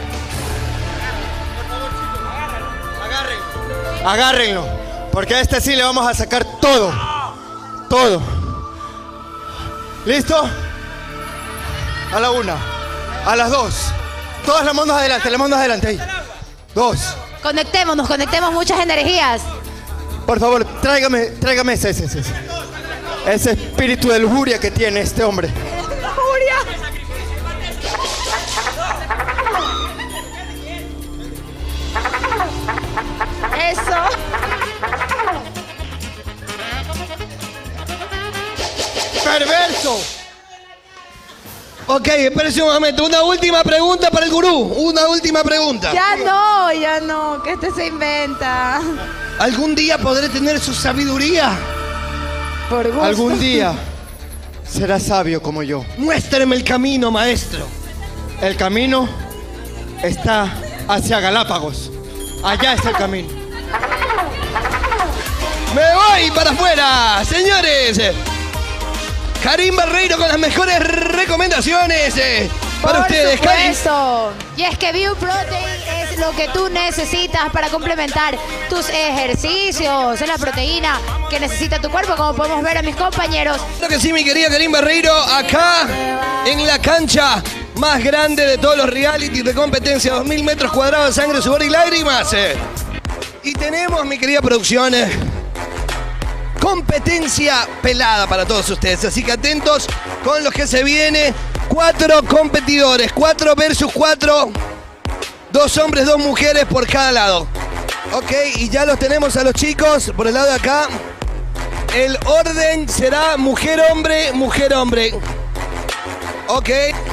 Speaker 9: Agárrenlo. Porque a este sí le vamos a sacar todo. Todo. ¿Listo? A la una. A las dos. Todas las manos adelante, las manos adelante. Ahí. Dos.
Speaker 4: Conectémonos, conectemos muchas energías.
Speaker 9: Por favor, tráigame, tráigame ese, ese, ese. Ese espíritu de lujuria que tiene este hombre.
Speaker 4: ¡Lujuria! Eso.
Speaker 9: ¡Perverso!
Speaker 3: Ok, espérese un momento. Una última pregunta para el gurú. Una última pregunta.
Speaker 4: Ya no, ya no, que este se inventa.
Speaker 3: ¿Algún día podré tener su sabiduría?
Speaker 4: Por gusto.
Speaker 9: Algún día será sabio como yo.
Speaker 3: Muéstreme el camino, maestro.
Speaker 9: El camino está hacia Galápagos. Allá está el camino.
Speaker 3: Me voy para afuera, señores. Karim Barreiro con las mejores recomendaciones eh, para
Speaker 4: Por
Speaker 3: ustedes.
Speaker 4: supuesto. Y es que View Protein es lo que tú necesitas para complementar tus ejercicios. Es la proteína que necesita tu cuerpo, como podemos ver a mis compañeros.
Speaker 3: Claro que sí, mi querida Karim Barreiro, acá en la cancha más grande de todos los reality de competencia, dos mil metros cuadrados, sangre, sudor y lágrimas. eh. Y tenemos, mi querida producción, eh, competencia pelada para todos ustedes. Así que atentos con los que se viene. Cuatro competidores, cuatro versus cuatro. Dos hombres, dos mujeres por cada lado. Ok, y ya los tenemos a los chicos por el lado de acá. El orden será mujer-hombre, mujer-hombre. Ok.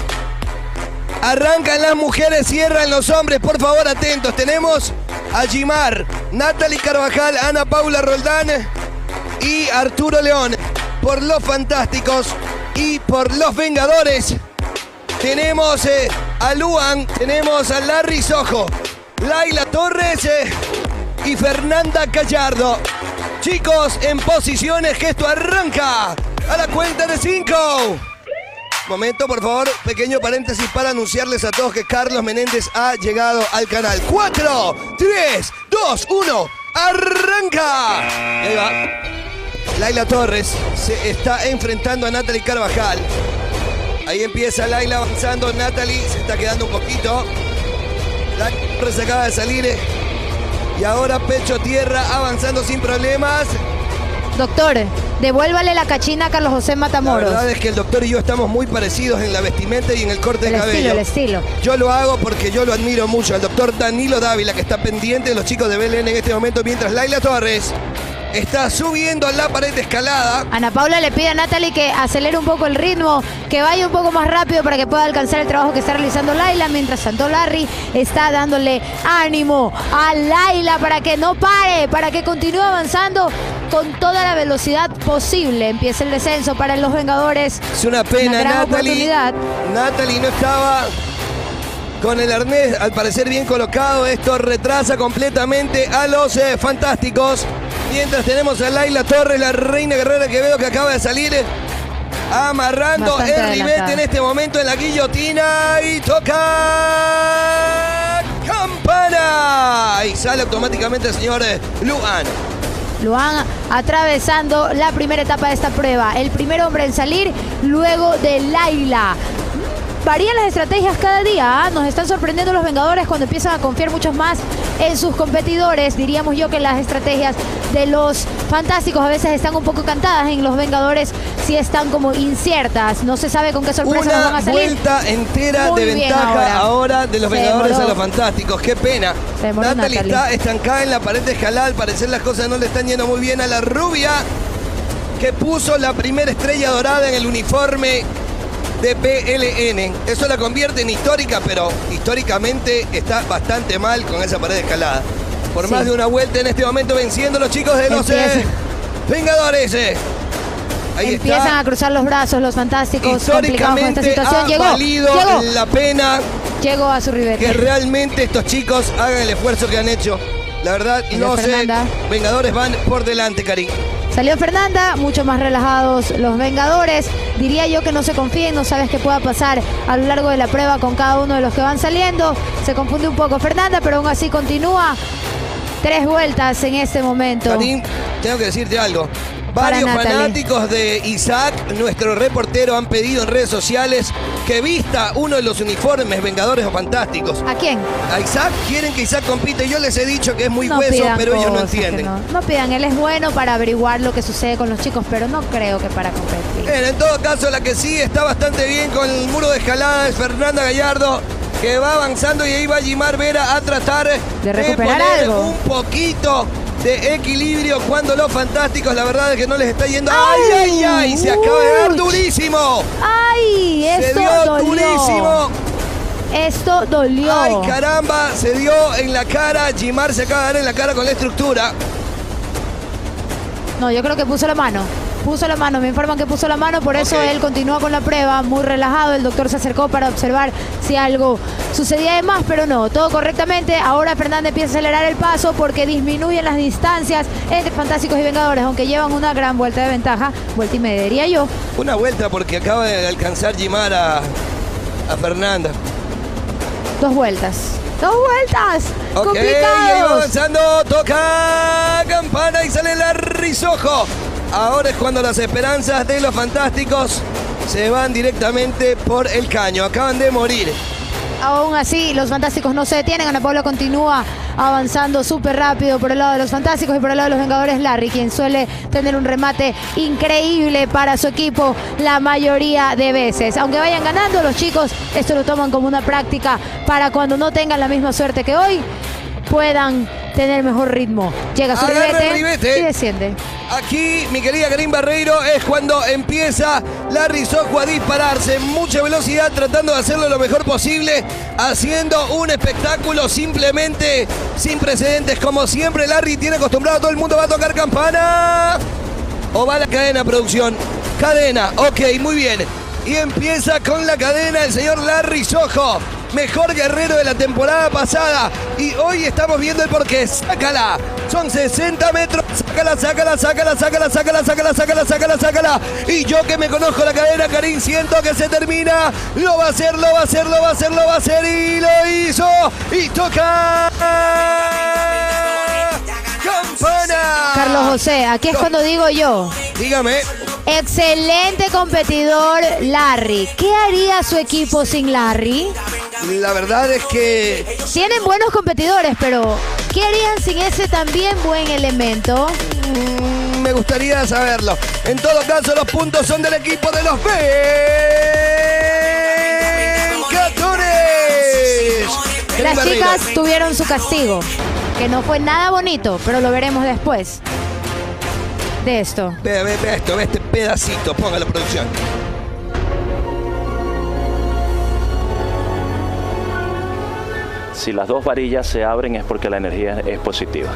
Speaker 3: Arrancan las mujeres, cierran los hombres. Por favor, atentos. Tenemos a Jimar, Natalie Carvajal, Ana Paula Roldán y Arturo León. Por los Fantásticos y por los Vengadores tenemos eh, a Luan, tenemos a Larry Sojo, Laila Torres eh, y Fernanda Gallardo. Chicos, en posiciones, que esto arranca a la cuenta de cinco. Momento, por favor, pequeño paréntesis para anunciarles a todos que Carlos Menéndez ha llegado al canal. Cuatro, tres, dos, uno, arranca. Y ahí va. Laila Torres se está enfrentando a Natalie Carvajal. Ahí empieza Laila avanzando, Natalie se está quedando un poquito. Laila Torres acaba de salir. Y ahora pecho tierra, avanzando sin problemas.
Speaker 4: Doctor, devuélvale la cachina a Carlos José Matamoros.
Speaker 3: La verdad es que el doctor y yo estamos muy parecidos en la vestimenta y en el corte de
Speaker 4: El
Speaker 3: cabello.
Speaker 4: estilo, el estilo.
Speaker 3: Yo lo hago porque yo lo admiro mucho. El doctor Danilo Dávila, que está pendiente de los chicos de B L N en este momento, mientras Laila Torres está subiendo a la pared de escalada.
Speaker 4: Ana Paula le pide a Natalie que acelere un poco el ritmo, que vaya un poco más rápido para que pueda alcanzar el trabajo que está realizando Laila. Mientras tanto, Larry está dándole ánimo a Laila para que no pare, para que continúe avanzando con toda la velocidad posible. Empieza el descenso para los Vengadores.
Speaker 3: Es una pena,
Speaker 4: Una gran
Speaker 3: Natalie.
Speaker 4: oportunidad.
Speaker 3: Natalie no estaba con el arnés, al parecer bien colocado. Esto retrasa completamente a los eh, Fantásticos. Mientras tenemos a Laila Torres, la reina guerrera que veo que acaba de salir, amarrando
Speaker 4: Bastante
Speaker 3: el ribete
Speaker 4: adelantada.
Speaker 3: en este momento en la guillotina y toca campana. Y sale automáticamente el señor eh, Luan.
Speaker 4: Luan atravesando la primera etapa de esta prueba. El primer hombre en salir luego de Laila. Varían las estrategias cada día, ¿eh? Nos están sorprendiendo los Vengadores cuando empiezan a confiar muchos más en sus competidores. Diríamos yo que las estrategias de los Fantásticos a veces están un poco cantadas. En los Vengadores sí están como inciertas. No se sabe con qué sorpresa
Speaker 3: Una
Speaker 4: nos van a salir.
Speaker 3: vuelta entera
Speaker 4: Muy
Speaker 3: de
Speaker 4: bien
Speaker 3: ventaja ahora.
Speaker 4: ahora.
Speaker 3: de los
Speaker 4: Se
Speaker 3: Vengadores
Speaker 4: demoró.
Speaker 3: a los Fantásticos. Qué pena.
Speaker 4: Se demoró
Speaker 3: Natalie
Speaker 4: Natalie.
Speaker 3: está estancada en la pared de escalada. Al parecer las cosas no le están yendo muy bien a la rubia, que puso la primera estrella dorada en el uniforme de P L N. Eso la convierte en histórica, pero históricamente está bastante mal con esa pared de escalada. Por
Speaker 4: Sí.
Speaker 3: más de una vuelta en este momento venciendo los chicos de los eh,
Speaker 4: Empieza.
Speaker 3: Vengadores. eh. Ahí
Speaker 4: Empiezan
Speaker 3: está.
Speaker 4: a cruzar los brazos los Fantásticos, complicados con esta
Speaker 3: Históricamente
Speaker 4: situación.
Speaker 3: ha
Speaker 4: Llegó,
Speaker 3: valido
Speaker 4: llegó,
Speaker 3: la pena
Speaker 4: llegó a su
Speaker 3: que
Speaker 4: ribete.
Speaker 3: realmente estos chicos hagan el esfuerzo que han hecho. La verdad,
Speaker 4: Salió
Speaker 3: no sé.
Speaker 4: Fernanda.
Speaker 3: Vengadores van por delante, Karim.
Speaker 4: Salió Fernanda, mucho más relajados los Vengadores. Diría yo que no se confíen, no sabes qué pueda pasar a lo largo de la prueba con cada uno de los que van saliendo. Se confunde un poco Fernanda, pero aún así continúa. Tres vueltas en este momento.
Speaker 3: Karim, tengo que decirte algo.
Speaker 4: Para
Speaker 3: Varios
Speaker 4: Natalie.
Speaker 3: fanáticos de Isaac, nuestro reportero, han pedido en redes sociales que vista uno de los uniformes Vengadores o Fantásticos.
Speaker 4: ¿A quién?
Speaker 3: A Isaac, quieren que Isaac compita y yo les he dicho que es muy
Speaker 4: No
Speaker 3: hueso,
Speaker 4: pidan
Speaker 3: pero ellos no
Speaker 4: cosas que
Speaker 3: entienden.
Speaker 4: No, no pidan, él es bueno para averiguar lo que sucede con los chicos, pero no creo que para competir.
Speaker 3: Bien, en todo caso, la que sí está bastante bien con el muro de escalada es Fernanda Gallardo, que va avanzando y ahí va Jimar Vera a tratar
Speaker 4: De recuperar
Speaker 3: poner
Speaker 4: algo.
Speaker 3: un poquito de equilibrio cuando los Fantásticos, la verdad es que no les está yendo. ¡Ay, ay, ay! Se acaba de dar
Speaker 4: Uy.
Speaker 3: durísimo.
Speaker 4: ¡Ay!
Speaker 3: Se
Speaker 4: Esto
Speaker 3: dio
Speaker 4: dolió.
Speaker 3: durísimo.
Speaker 4: Esto dolió.
Speaker 3: ¡Ay, caramba! Se dio en la cara. Jimar se acaba de dar en la cara con la estructura.
Speaker 4: No, yo creo que puso la mano. Puso la mano, me informan que puso la mano, por eso
Speaker 3: Ok.
Speaker 4: él continúa con la prueba, muy relajado. El doctor se acercó para observar si algo sucedía de más, pero no, todo correctamente. Ahora Fernanda empieza a acelerar el paso porque disminuyen las distancias entre Fantásticos y Vengadores, aunque llevan una gran vuelta de ventaja, vuelta y media, diría yo.
Speaker 3: Una vuelta porque acaba de alcanzar Jimar a, a Fernanda.
Speaker 4: Dos vueltas. ¡Dos vueltas!
Speaker 3: Ok, y ahí va
Speaker 4: ¡Complicados!
Speaker 3: avanzando, toca campana y sale el risojo. Ahora es cuando las esperanzas de los Fantásticos se van directamente por el caño. Acaban de morir.
Speaker 4: Aún así, los Fantásticos no se detienen. Ana Paula continúa avanzando súper rápido por el lado de los Fantásticos y por el lado de los Vengadores. Larry, quien suele tener un remate increíble para su equipo la mayoría de veces. Aunque vayan ganando, los chicos esto lo toman como una práctica para cuando no tengan la misma suerte que hoy, puedan tener mejor ritmo. Llega su
Speaker 3: Agarra el
Speaker 4: ribete,
Speaker 3: ribete.
Speaker 4: y desciende.
Speaker 3: Aquí, mi querida Karim Barreiro, es cuando empieza Larry Sojo a dispararse. Mucha velocidad, tratando de hacerlo lo mejor posible. Haciendo un espectáculo simplemente sin precedentes. Como siempre, Larry tiene acostumbrado. Todo el mundo va a tocar campana. O va la cadena, producción. Cadena, ok, muy bien. Y empieza con la cadena el señor Larry Sojo. Mejor guerrero de la temporada pasada. Y hoy estamos viendo el porqué. Sácala. Son sesenta metros. Sácala, sácala, sácala, sácala, sácala, sácala, sácala, sácala, sácala. Y yo que me conozco la cadena, Karim, siento que se termina. Lo va a hacer, lo va a hacer, lo va a hacer, lo va a hacer. Y lo hizo. Y toca. Campana.
Speaker 4: Carlos José, aquí es cuando digo yo.
Speaker 3: Dígame.
Speaker 4: Excelente competidor Larry. ¿Qué haría su equipo sin Larry?
Speaker 3: La verdad es que
Speaker 4: Tienen buenos competidores, pero ¿qué harían sin ese también buen elemento?
Speaker 3: mm, me gustaría saberlo. En todo caso, los puntos son del equipo de los Vengadores.
Speaker 4: Las
Speaker 3: Barreiro.
Speaker 4: chicas tuvieron su castigo, que no fue nada bonito, pero lo veremos después de esto.
Speaker 3: Ve, ve, ve esto, ve este pedacito. Ponga la producción.
Speaker 13: Si las dos varillas se abren es porque la energía es positiva.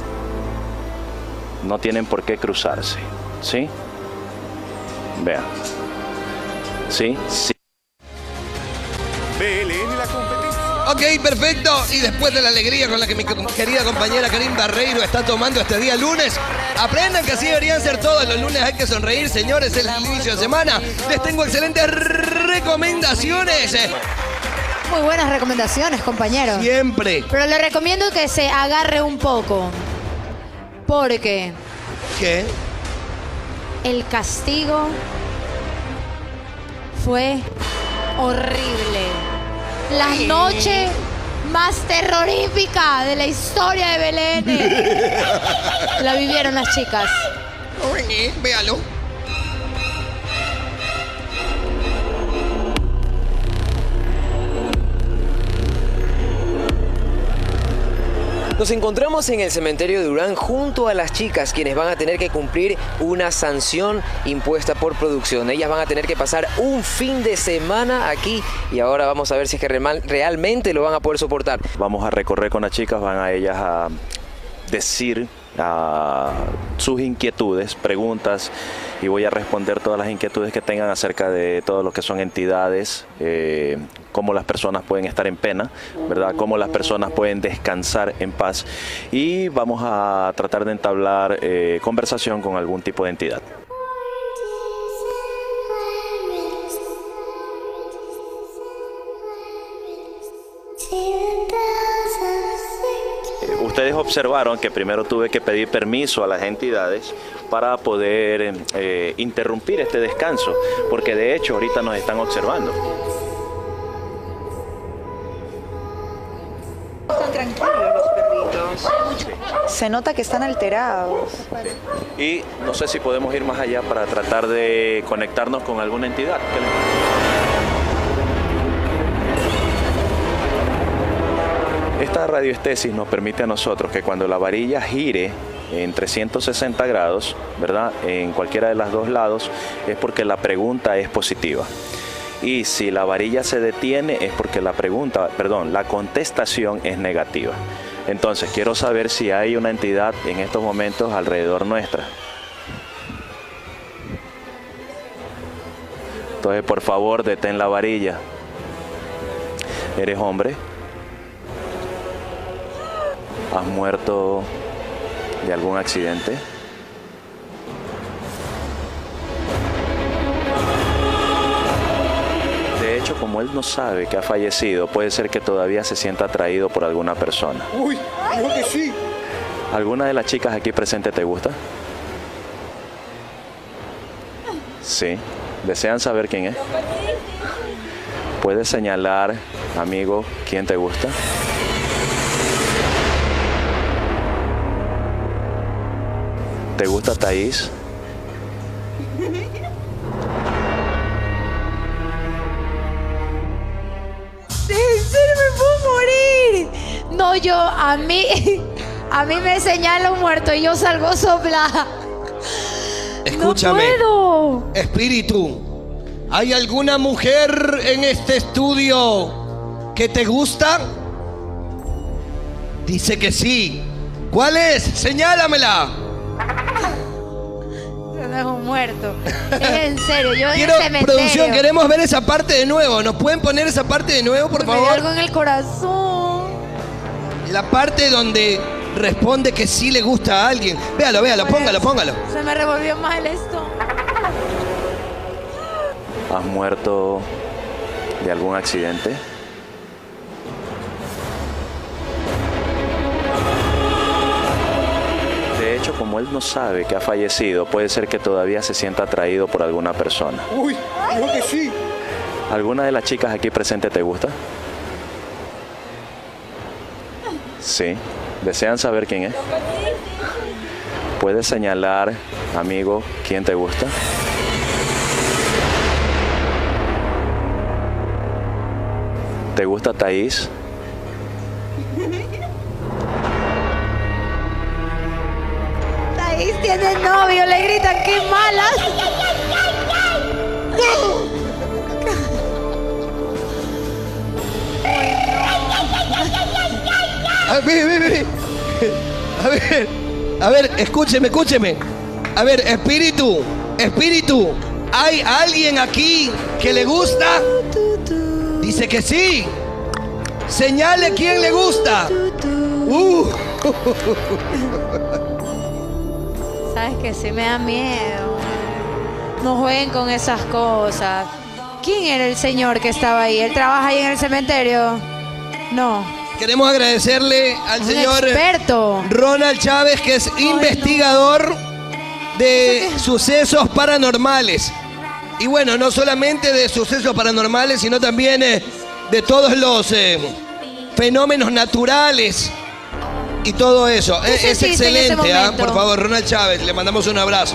Speaker 13: No tienen por qué cruzarse, ¿sí? Vean. ¿Sí? Sí.
Speaker 14: P L N la competencia.
Speaker 3: Ok, perfecto. Y después de la alegría con la que mi querida compañera Karim Barreiro está tomando este día lunes, aprendan que así deberían ser todos los lunes. Hay que sonreír, señores, es el inicio de semana. Les tengo excelentes recomendaciones.
Speaker 4: Muy buenas recomendaciones, compañero.
Speaker 3: Siempre.
Speaker 4: Pero le recomiendo que se agarre un poco. Porque
Speaker 3: ¿Qué?
Speaker 4: el castigo fue horrible. La noche más terrorífica de la historia de Belén. La vivieron las chicas.
Speaker 3: Oye, véalo.
Speaker 7: Nos encontramos en el cementerio de Durán junto a las chicas, quienes van a tener que cumplir una sanción impuesta por producción. Ellas van a tener que pasar un fin de semana aquí y ahora vamos a ver si es que real- realmente lo van a poder soportar.
Speaker 13: Vamos a recorrer con las chicas, van a ellas a decir a sus inquietudes, preguntas, y voy a responder todas las inquietudes que tengan acerca de todo lo que son entidades, eh, cómo las personas pueden estar en pena, ¿verdad? Cómo las personas pueden descansar en paz, y vamos a tratar de entablar eh, conversación con algún tipo de entidad. Ustedes observaron que primero tuve que pedir permiso a las entidades para poder eh, interrumpir este descanso, porque de hecho ahorita nos están observando.
Speaker 5: Están tranquilos los perritos. Se nota que están alterados.
Speaker 13: Y no sé si podemos ir más allá para tratar de conectarnos con alguna entidad. ¿Qué les parece? Esta radioestesis nos permite a nosotros que cuando la varilla gire en trescientos sesenta grados, ¿verdad? En cualquiera de los dos lados, es porque la pregunta es positiva. Y si la varilla se detiene es porque la pregunta, perdón, la contestación es negativa. Entonces, quiero saber si hay una entidad en estos momentos alrededor nuestra. Entonces, por favor, detén la varilla. ¿Eres hombre? ¿Has muerto de algún accidente? De hecho, como él no sabe que ha fallecido, puede ser que todavía se sienta atraído por alguna persona.
Speaker 3: Uy, creo que sí.
Speaker 13: ¿Alguna de las chicas aquí presentes te gusta? Sí. ¿Desean saber quién es? ¿Puedes señalar, amigo, quién te gusta? ¿Te gusta Thaís?
Speaker 4: ¿En serio me puedo morir? No, yo, a mí, a mí me señala un muerto y yo salgo soplada.
Speaker 3: Escúchame.
Speaker 4: No puedo.
Speaker 3: Espíritu, ¿hay alguna mujer en este estudio que te gusta? Dice que sí. ¿Cuál es? Señálamela.
Speaker 4: No es un muerto. Es en serio, yo
Speaker 3: Quiero,
Speaker 4: en el cementerio.
Speaker 3: producción, queremos ver esa parte de nuevo. ¿Nos pueden poner esa parte de nuevo, por
Speaker 4: Me dio
Speaker 3: favor?
Speaker 4: algo en el corazón.
Speaker 3: La parte donde responde que sí le gusta a alguien. Véalo, véalo, póngalo, póngalo.
Speaker 4: Se me revolvió mal esto.
Speaker 13: ¿Has muerto de algún accidente? De hecho, como él no sabe que ha fallecido, puede ser que todavía se sienta atraído por alguna persona.
Speaker 3: Uy, creo que sí.
Speaker 13: ¿Alguna de las chicas aquí presentes te gusta? Sí. ¿Desean saber quién es? ¿Puedes señalar, amigo, quién te gusta? ¿Te gusta Thaís?
Speaker 4: Thaís tiene novio, le gritan, ¡qué malas!
Speaker 3: A ver, a ver, a ver. A ver, a ver, escúcheme, escúcheme. A ver, espíritu, espíritu, ¿hay alguien aquí que le gusta? Dice que sí. Señale quién le gusta. Uh.
Speaker 4: Sabes que sí me da miedo. No jueguen con esas cosas. ¿Quién era el señor que estaba ahí? ¿Él trabaja ahí en el cementerio? No.
Speaker 3: Queremos agradecerle al
Speaker 4: Un
Speaker 3: señor
Speaker 4: experto.
Speaker 3: Ronald Chávez, que es investigador de sucesos paranormales. Y bueno, no solamente de sucesos paranormales, sino también eh, de todos los eh, fenómenos naturales y todo eso.
Speaker 4: ¿Qué
Speaker 3: Eh, es
Speaker 4: sentiste en ese
Speaker 3: excelente, ¿ah?
Speaker 4: momento?
Speaker 3: Por favor, Ronald Chávez, le mandamos un abrazo.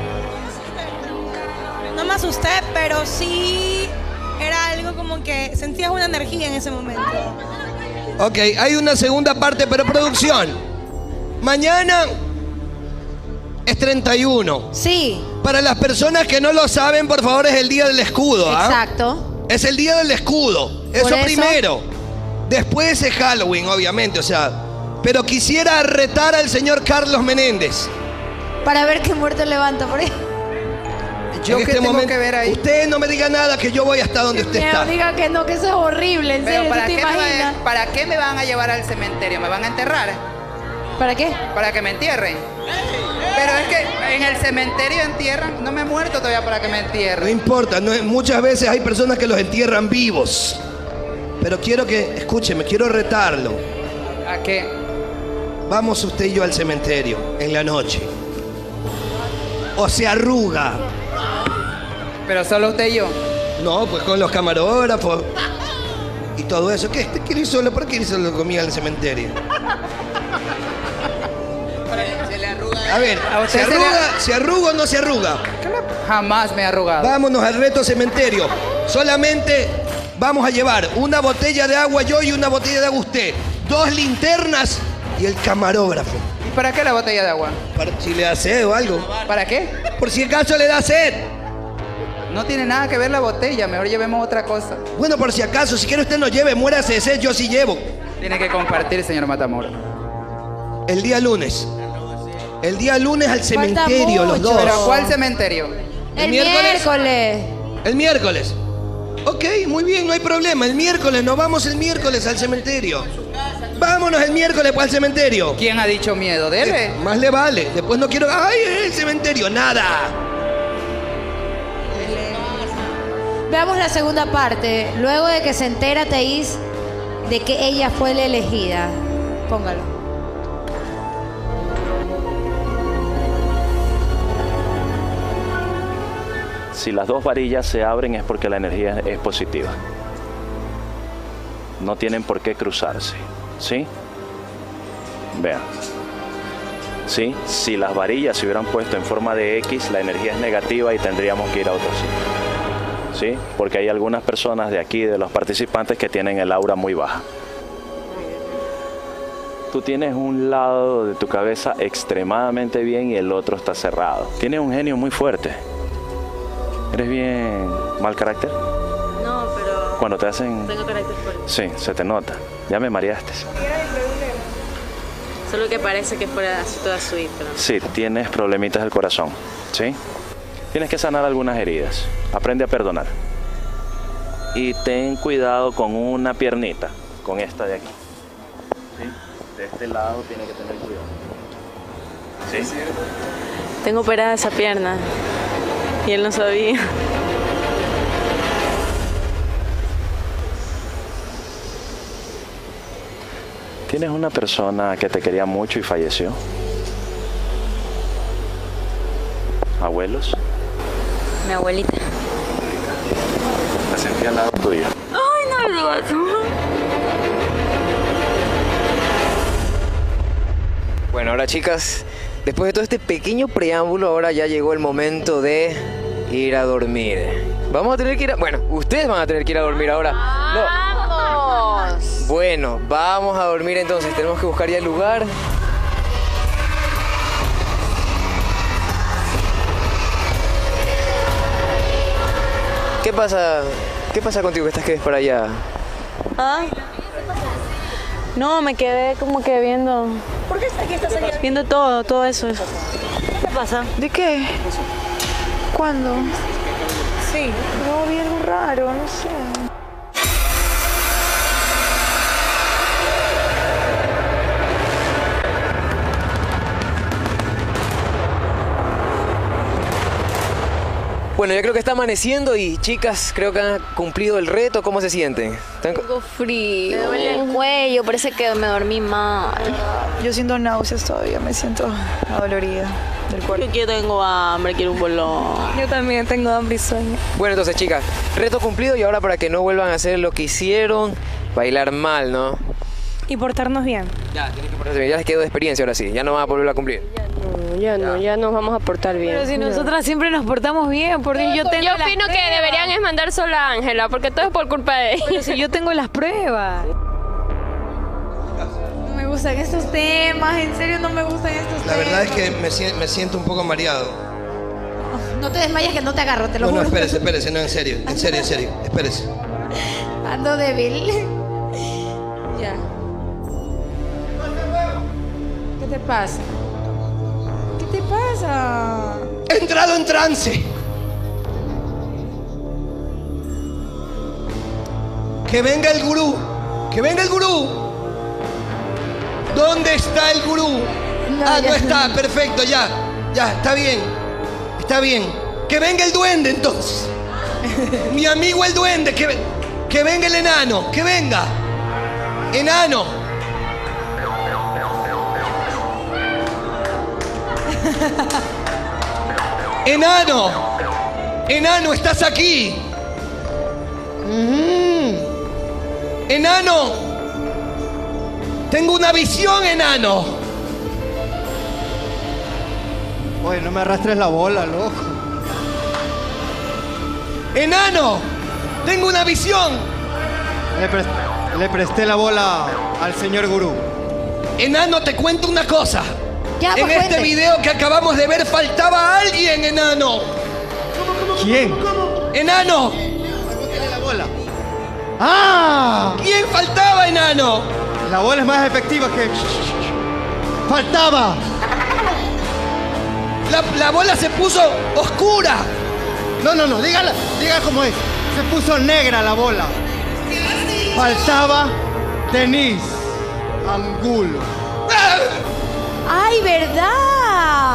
Speaker 14: No me asusté, pero sí era algo como que sentías una energía en ese momento.
Speaker 3: Ok, hay una segunda parte, pero producción. Mañana es treinta y uno.
Speaker 4: Sí.
Speaker 3: Para las personas que no lo saben, por favor, es el día del escudo. ¿ah?
Speaker 4: Exacto.
Speaker 3: Es el día del escudo. Eso,
Speaker 4: Por eso-
Speaker 3: primero. Después es Halloween, obviamente, o sea. Pero quisiera retar al señor Carlos Menéndez.
Speaker 4: Para ver qué muerto levanta por ahí.
Speaker 3: Yo en este momento, usted no me diga nada, que yo voy hasta donde usted
Speaker 4: Me
Speaker 3: está.
Speaker 4: diga que no, que eso es horrible, en
Speaker 15: Pero
Speaker 4: serio,
Speaker 15: ¿para
Speaker 4: ¿tú te
Speaker 15: qué, me
Speaker 4: imaginas?
Speaker 15: va- ¿para qué me van a llevar al cementerio? ¿Me van a enterrar?
Speaker 4: ¿Para qué?
Speaker 15: Para que me entierren. Pero es que en el cementerio entierran, no me he muerto todavía para que me
Speaker 3: No
Speaker 15: entierren.
Speaker 3: importa, no, muchas veces hay personas que los entierran vivos. Pero quiero que, escúcheme, quiero retarlo.
Speaker 15: ¿A qué?
Speaker 3: Vamos usted y yo al cementerio en la noche. O se arruga.
Speaker 15: Pero solo usted y yo.
Speaker 3: No, pues con los camarógrafos y todo eso. ¿Qué? ¿Usted quiere ir solo? ¿Por qué ir solo conmigo al cementerio?
Speaker 15: Se le arruga.
Speaker 3: A ver,
Speaker 15: ¿A
Speaker 3: ¿se
Speaker 15: usted se le-
Speaker 3: arruga? ¿Se arruga o no se arruga?
Speaker 15: Jamás me he arrugado.
Speaker 3: Vámonos al reto cementerio. Solamente vamos a llevar una botella de agua yo y una botella de agua usted. Dos linternas y el camarógrafo.
Speaker 15: ¿Y para qué la botella de agua?
Speaker 3: Para si le da sed o algo.
Speaker 15: ¿Para qué?
Speaker 3: Por si acaso le da sed.
Speaker 15: No tiene nada que ver la botella, mejor llevemos otra cosa.
Speaker 3: Bueno, por si acaso, si quiere usted no lleve, muérase de sed, yo sí llevo.
Speaker 15: Tiene que compartir, señor Matamoros.
Speaker 3: El día lunes. El día lunes al cementerio, los
Speaker 4: mucho.
Speaker 3: dos.
Speaker 15: ¿Pero cuál cementerio?
Speaker 4: El miércoles.
Speaker 3: El miércoles. Ok, muy bien, no hay problema. El miércoles, nos vamos el miércoles al cementerio. Vámonos el miércoles pues, al cementerio.
Speaker 15: ¿Quién ha dicho miedo? Dele.
Speaker 3: Eh, más le vale. Después no quiero. ¡Ay, el cementerio! ¡Nada!
Speaker 4: Veamos la segunda parte. Luego de que se entera Thaís de que ella fue la elegida. Póngalo.
Speaker 13: Si las dos varillas se abren es porque la energía es positiva. No tienen por qué cruzarse, ¿sí? Vean. ¿Sí? Si las varillas se hubieran puesto en forma de X, la energía es negativa y tendríamos que ir a otro sitio. ¿Sí? Porque hay algunas personas de aquí, de los participantes, que tienen el aura muy baja. Tú tienes un lado de tu cabeza extremadamente bien y el otro está cerrado. Tienes un genio muy fuerte. ¿Eres bien mal carácter?
Speaker 16: No, pero
Speaker 13: Cuando te hacen...
Speaker 16: tengo carácter fuerte.
Speaker 13: Sí, se te nota. Ya me mareaste.
Speaker 16: Solo que parece que fuera así toda sweet, pero...
Speaker 13: Sí, tienes problemitas del corazón. ¿Sí? Tienes que sanar algunas heridas. Aprende a perdonar. Y ten cuidado con una piernita, con esta de aquí. ¿Sí? De este lado tiene que tener cuidado. ¿Sí?
Speaker 16: Tengo operada esa pierna. Y él no sabía.
Speaker 13: ¿Tienes una persona que te quería mucho y falleció? ¿Abuelos?
Speaker 16: Mi abuelita.
Speaker 13: La sentí al lado tuyo.
Speaker 16: Ay, no, no.
Speaker 7: Bueno, ahora chicas, después de todo este pequeño preámbulo, ahora ya llegó el momento de ir a dormir. Vamos a tener que ir a... Bueno, ustedes van a tener que ir a dormir ahora. No.
Speaker 4: ¡Vamos!
Speaker 7: Bueno, vamos a dormir entonces. Tenemos que buscar ya el lugar. ¿Qué pasa? ¿Qué pasa contigo que estás que ves para allá?
Speaker 16: ¿Ah? No, me quedé como que viendo...
Speaker 14: ¿Por qué aquí estás allá?
Speaker 16: Viendo todo, todo eso.
Speaker 14: ¿Qué te pasa?
Speaker 16: ¿De qué? ¿Cuándo?
Speaker 14: Sí.
Speaker 16: No, vi algo raro, no sé.
Speaker 7: Bueno, yo creo que está amaneciendo y chicas, creo que han cumplido el reto. ¿Cómo se sienten? ¿Están co-
Speaker 16: Tengo frío. Me duele el cuello, parece que me dormí mal.
Speaker 5: Yo siento náuseas todavía, me siento adolorida del cuerpo.
Speaker 16: Yo tengo hambre, quiero un bolón.
Speaker 14: Yo también tengo hambre y sueño.
Speaker 7: Bueno, entonces, chicas, reto cumplido y ahora para que no vuelvan a hacer lo que hicieron, bailar mal, ¿no?
Speaker 14: Y portarnos bien.
Speaker 7: Ya, tienen que ponerse bien. Ya les quedó de experiencia ahora sí. Ya no van a volver a cumplir.
Speaker 16: No, ya no, ya nos vamos a portar bien.
Speaker 4: Pero si nosotras siempre nos portamos bien, porque yo tengo
Speaker 12: Yo
Speaker 4: las
Speaker 12: opino que
Speaker 4: pruebas.
Speaker 12: deberían es mandar solo a Ángela, porque todo es por culpa de ella.
Speaker 4: Pero si yo tengo las pruebas. No me gustan estos temas, en serio no me gustan estos
Speaker 3: La
Speaker 4: temas.
Speaker 3: verdad es que me, sien- me siento un poco mareado.
Speaker 4: No te desmayes que no te agarro, te lo
Speaker 3: No, no,
Speaker 4: juro.
Speaker 3: espérese, espérese, no, en serio, en serio, en serio, espérese.
Speaker 4: Ando débil. Ya. ¿Qué te pasa? ¿Qué te pasa?
Speaker 3: He entrado en trance. Que venga el gurú, que venga el gurú. ¿Dónde está el gurú? Ah, no está, perfecto, ya, ya, está bien, está bien. Que venga el duende entonces. Mi amigo el duende, que, que venga el enano, que venga. Enano. Enano. Enano, estás aquí. Mm. Enano. Tengo una visión, enano.
Speaker 9: Oye, no me arrastres la bola, loco.
Speaker 3: Enano. Tengo una visión.
Speaker 9: Le, pres- le presté la bola al señor gurú.
Speaker 3: Enano, te cuento una cosa.
Speaker 4: Ya,
Speaker 3: en
Speaker 4: pues,
Speaker 3: este
Speaker 4: cuente.
Speaker 3: video que acabamos de ver faltaba alguien, enano.
Speaker 9: ¿Quién?
Speaker 3: Enano.
Speaker 9: La bola. ¡Ah!
Speaker 3: ¿Quién faltaba, enano?
Speaker 9: La bola es más efectiva que... ¡Faltaba!
Speaker 3: La, la bola se puso oscura.
Speaker 9: No, no, no, dígala, diga cómo es. Se puso negra la bola. Faltaba Denise Angulo.
Speaker 4: ¡Ay, verdad!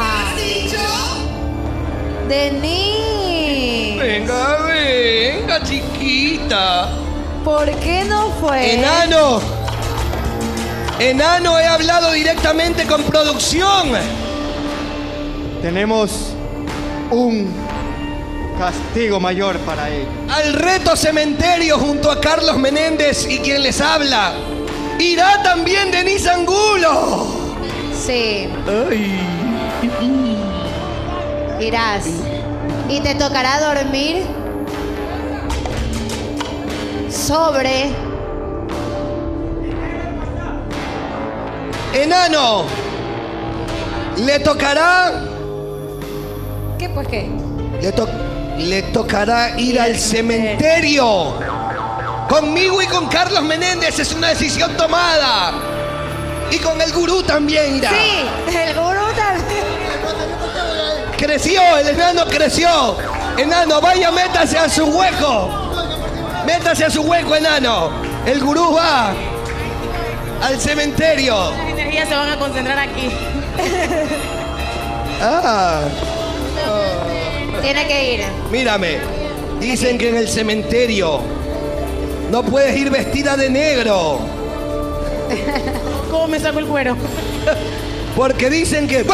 Speaker 4: Denise.
Speaker 3: Venga, venga, chiquita.
Speaker 4: ¿Por qué no fue?
Speaker 3: Enano. Enano, he hablado directamente con producción.
Speaker 9: Tenemos un castigo mayor para ella.
Speaker 3: Al reto cementerio junto a Carlos Menéndez y quien les habla. Irá también Denise Angulo.
Speaker 4: Sí.
Speaker 3: Ay.
Speaker 4: Irás. Y te tocará dormir sobre...
Speaker 3: Enano. Le tocará...
Speaker 4: ¿Qué pues qué?
Speaker 3: Le, to- le tocará ir al cementerio. Conmigo y con Carlos Menéndez es una decisión tomada. Y con el gurú también irá.
Speaker 4: Sí, el gurú también.
Speaker 3: Creció, el enano creció. Enano, vaya, métase a su hueco. Métase a su hueco, enano. El gurú va al cementerio.
Speaker 14: Las energías se van a concentrar aquí.
Speaker 3: Ah.
Speaker 4: Tiene que ir.
Speaker 3: Mírame, dicen que en el cementerio no puedes ir vestida de negro.
Speaker 14: ¿Cómo me saco el cuero?
Speaker 3: Porque dicen que...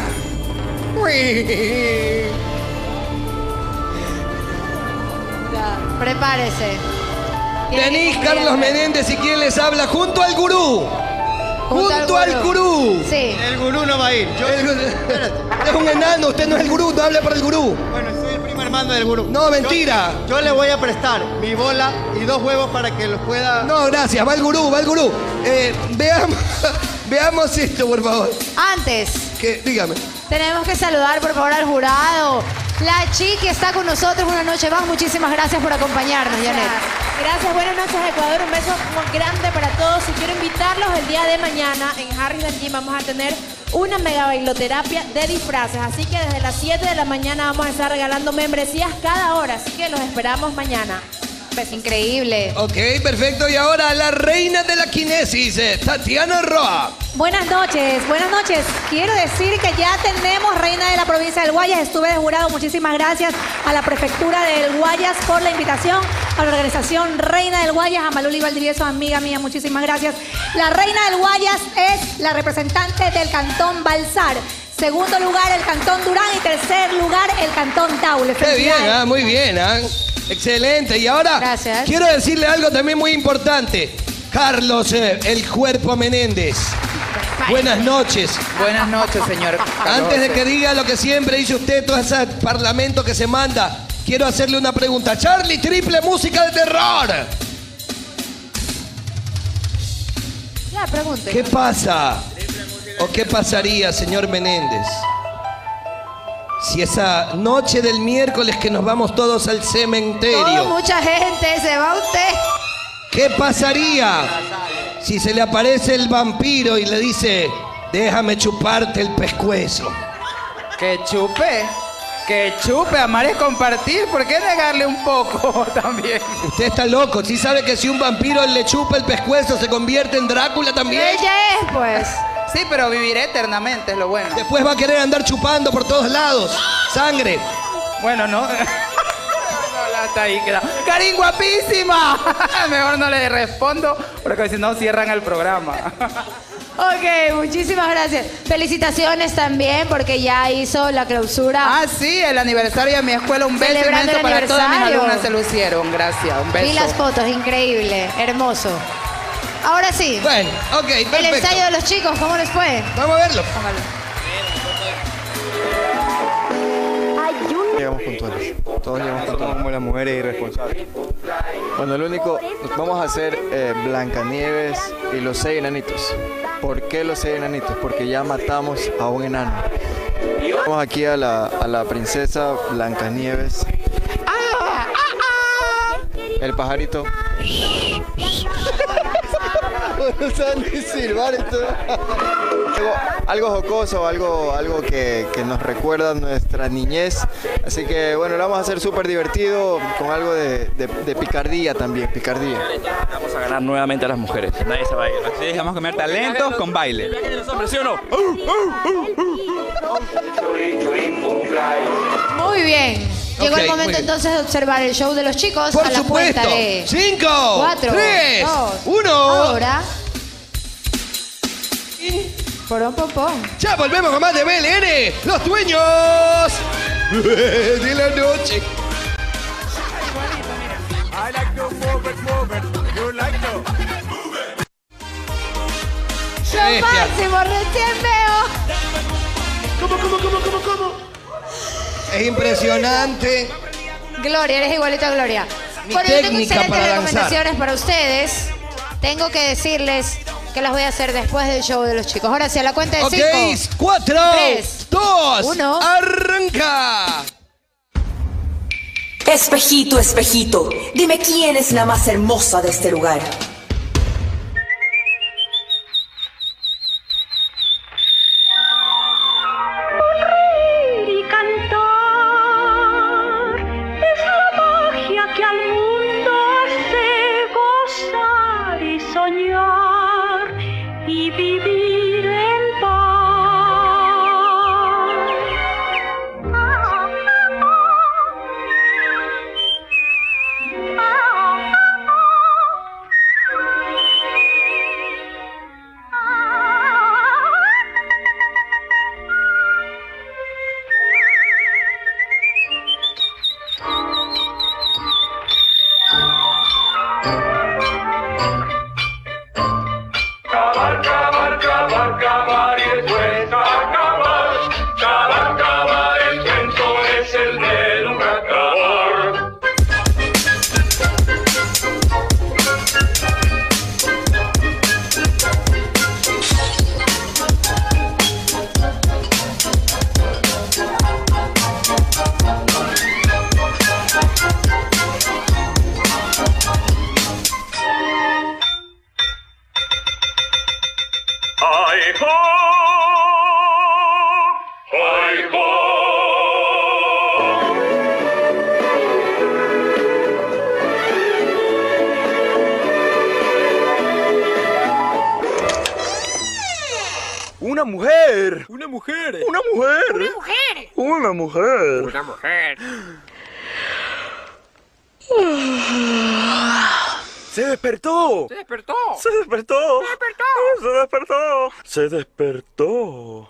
Speaker 4: Ya, prepárese.
Speaker 3: Denise, Carlos Menéndez y quien les habla junto al gurú. Junto al gurú.
Speaker 4: Sí.
Speaker 9: El gurú no va a ir. Yo,
Speaker 3: El gurú- es un enano, usted no es el gurú, no hable por el gurú.
Speaker 9: bueno, soy el primo hermano del gurú.
Speaker 3: No, mentira.
Speaker 9: Yo, yo le voy a prestar mi bola y dos huevos para que los pueda...
Speaker 3: No, gracias, va el gurú, va el gurú. Eh, veamos, veamos esto, por favor.
Speaker 4: Antes,
Speaker 3: Que, dígame.
Speaker 4: tenemos que saludar por favor al jurado. La Chiqui está con nosotros una noche más. Muchísimas gracias por acompañarnos, Janet.
Speaker 14: Gracias, buenas noches Ecuador, un beso muy grande para todos y quiero invitarlos el día de mañana en Harris and Jim vamos a tener una mega bailoterapia de disfraces, así que desde las siete de la mañana vamos a estar regalando membresías cada hora, así que los esperamos mañana. Besos.
Speaker 4: Increíble.
Speaker 3: Ok, perfecto. Y ahora la reina de la kinesis, eh, Tatiana Roa.
Speaker 14: Buenas noches, buenas noches. Quiero decir que ya tenemos reina de la provincia del Guayas. Estuve de jurado. Muchísimas gracias a la prefectura del Guayas por la invitación. A la organización Reina del Guayas, a Maluli Valdivieso, amiga mía, muchísimas gracias. La reina del Guayas es la representante del Cantón Balsar. Segundo lugar, el Cantón Durán. Y tercer lugar, el Cantón Taule.
Speaker 3: Qué bien, ah, muy bien. Ah. Excelente. Y ahora
Speaker 14: Gracias.
Speaker 3: quiero decirle algo también muy importante. Carlos, eh, el Cuerpo Menéndez. Buenas noches.
Speaker 15: Buenas noches, señor.
Speaker 3: Antes de que diga lo que siempre dice usted, todo ese parlamento que se manda, quiero hacerle una pregunta. Charlie, triple música de terror.
Speaker 4: Ya, pregunte.
Speaker 3: ¿Qué pasa? ¿O qué pasaría, señor Menéndez, si esa noche del miércoles que nos vamos todos al cementerio?
Speaker 4: Oh, mucha gente, se va usted.
Speaker 3: ¿Qué pasaría si se le aparece el vampiro y le dice, déjame chuparte el pescuezo?
Speaker 15: Que chupe, que chupe, amar es compartir, ¿por qué negarle un poco también?
Speaker 3: Usted está loco, ¿sí sabe que si un vampiro le chupa el pescuezo se convierte en Drácula también?
Speaker 4: Ella es, pues.
Speaker 15: Sí, pero viviré eternamente, es lo bueno.
Speaker 3: Después va a querer andar chupando por todos lados, sangre.
Speaker 15: Bueno, no. Hasta ahí queda. ¡Karin, guapísima! Mejor no le respondo, porque si no cierran el programa.
Speaker 4: Ok, muchísimas gracias. Felicitaciones también porque ya hizo la clausura.
Speaker 15: Ah, sí, el aniversario de mi escuela. Un beso
Speaker 4: Celebrando
Speaker 15: inmenso
Speaker 4: el
Speaker 15: para todas mis
Speaker 4: aniversario.
Speaker 15: alumnas, se lucieron. Gracias, un beso.
Speaker 4: Vi las fotos, increíble, hermoso. Ahora sí.
Speaker 3: Bueno, ok, perfecto.
Speaker 4: El ensayo de los chicos, ¿cómo les fue?
Speaker 3: Vamos a verlo.
Speaker 17: Llegamos puntuales. Todos llegamos puntuales. Como las mujeres irresponsables. Bueno, lo único, vamos a hacer eh, Blancanieves y los seis enanitos. ¿Por qué los seis enanitos? Porque ya matamos a un enano. Vamos aquí a la, a la princesa Blancanieves. El pajarito. No saben ni silbar esto. Algo, algo jocoso, algo, algo que, que nos recuerda nuestra niñez. Así que bueno, lo vamos a hacer súper divertido, con algo de, de, de picardía también, picardía.
Speaker 18: Vamos a ganar nuevamente a las mujeres. Nadie se va a ir.
Speaker 19: Sí, vamos a comer talentos con baile.
Speaker 18: ¿Sí o no?
Speaker 4: Muy bien. Llegó
Speaker 3: Ok,
Speaker 4: el
Speaker 3: muy
Speaker 4: momento
Speaker 3: bien.
Speaker 4: entonces de observar el show de los chicos.
Speaker 3: Por
Speaker 4: a la
Speaker 3: supuesto.
Speaker 4: cuenta de
Speaker 3: Cinco,
Speaker 4: cuatro,
Speaker 3: tres,
Speaker 4: dos,
Speaker 3: uno.
Speaker 4: Ahora. Porón, pom, pom.
Speaker 3: Ya volvemos con más de B L N, los dueños de la noche.
Speaker 4: Yo máximo, recién veo.
Speaker 3: ¿Cómo, cómo, cómo, cómo, cómo? Es impresionante.
Speaker 4: Gloria, eres igualito a Gloria.
Speaker 3: Mi
Speaker 4: Bueno, yo tengo
Speaker 3: técnica
Speaker 4: excelentes
Speaker 3: para danzar.
Speaker 4: recomendaciones para ustedes. Tengo que decirles que las voy a hacer después del show de los chicos. Ahora sí, a la cuenta de
Speaker 3: Ok,
Speaker 4: cinco.
Speaker 3: cuatro,
Speaker 4: tres,
Speaker 3: dos,
Speaker 4: uno.
Speaker 3: arranca.
Speaker 20: Espejito, espejito, dime quién es la más hermosa de este lugar.
Speaker 21: Y cantar es la magia que al mundo hace gozar y soñar y vivir en paz.
Speaker 2: Cabar, cabar, cabar, cabar y eso es acabar. Cabar, cabar, el cuento es el de nunca acabar. Ay, ho, ay, ho.
Speaker 17: Una mujer.
Speaker 18: Una mujer.
Speaker 17: Una mujer.
Speaker 21: Una mujer.
Speaker 17: Una mujer.
Speaker 18: Una mujer.
Speaker 17: Se despertó.
Speaker 18: Se despertó.
Speaker 17: Se despertó.
Speaker 18: Se despertó.
Speaker 17: Se despertó. Se despertó.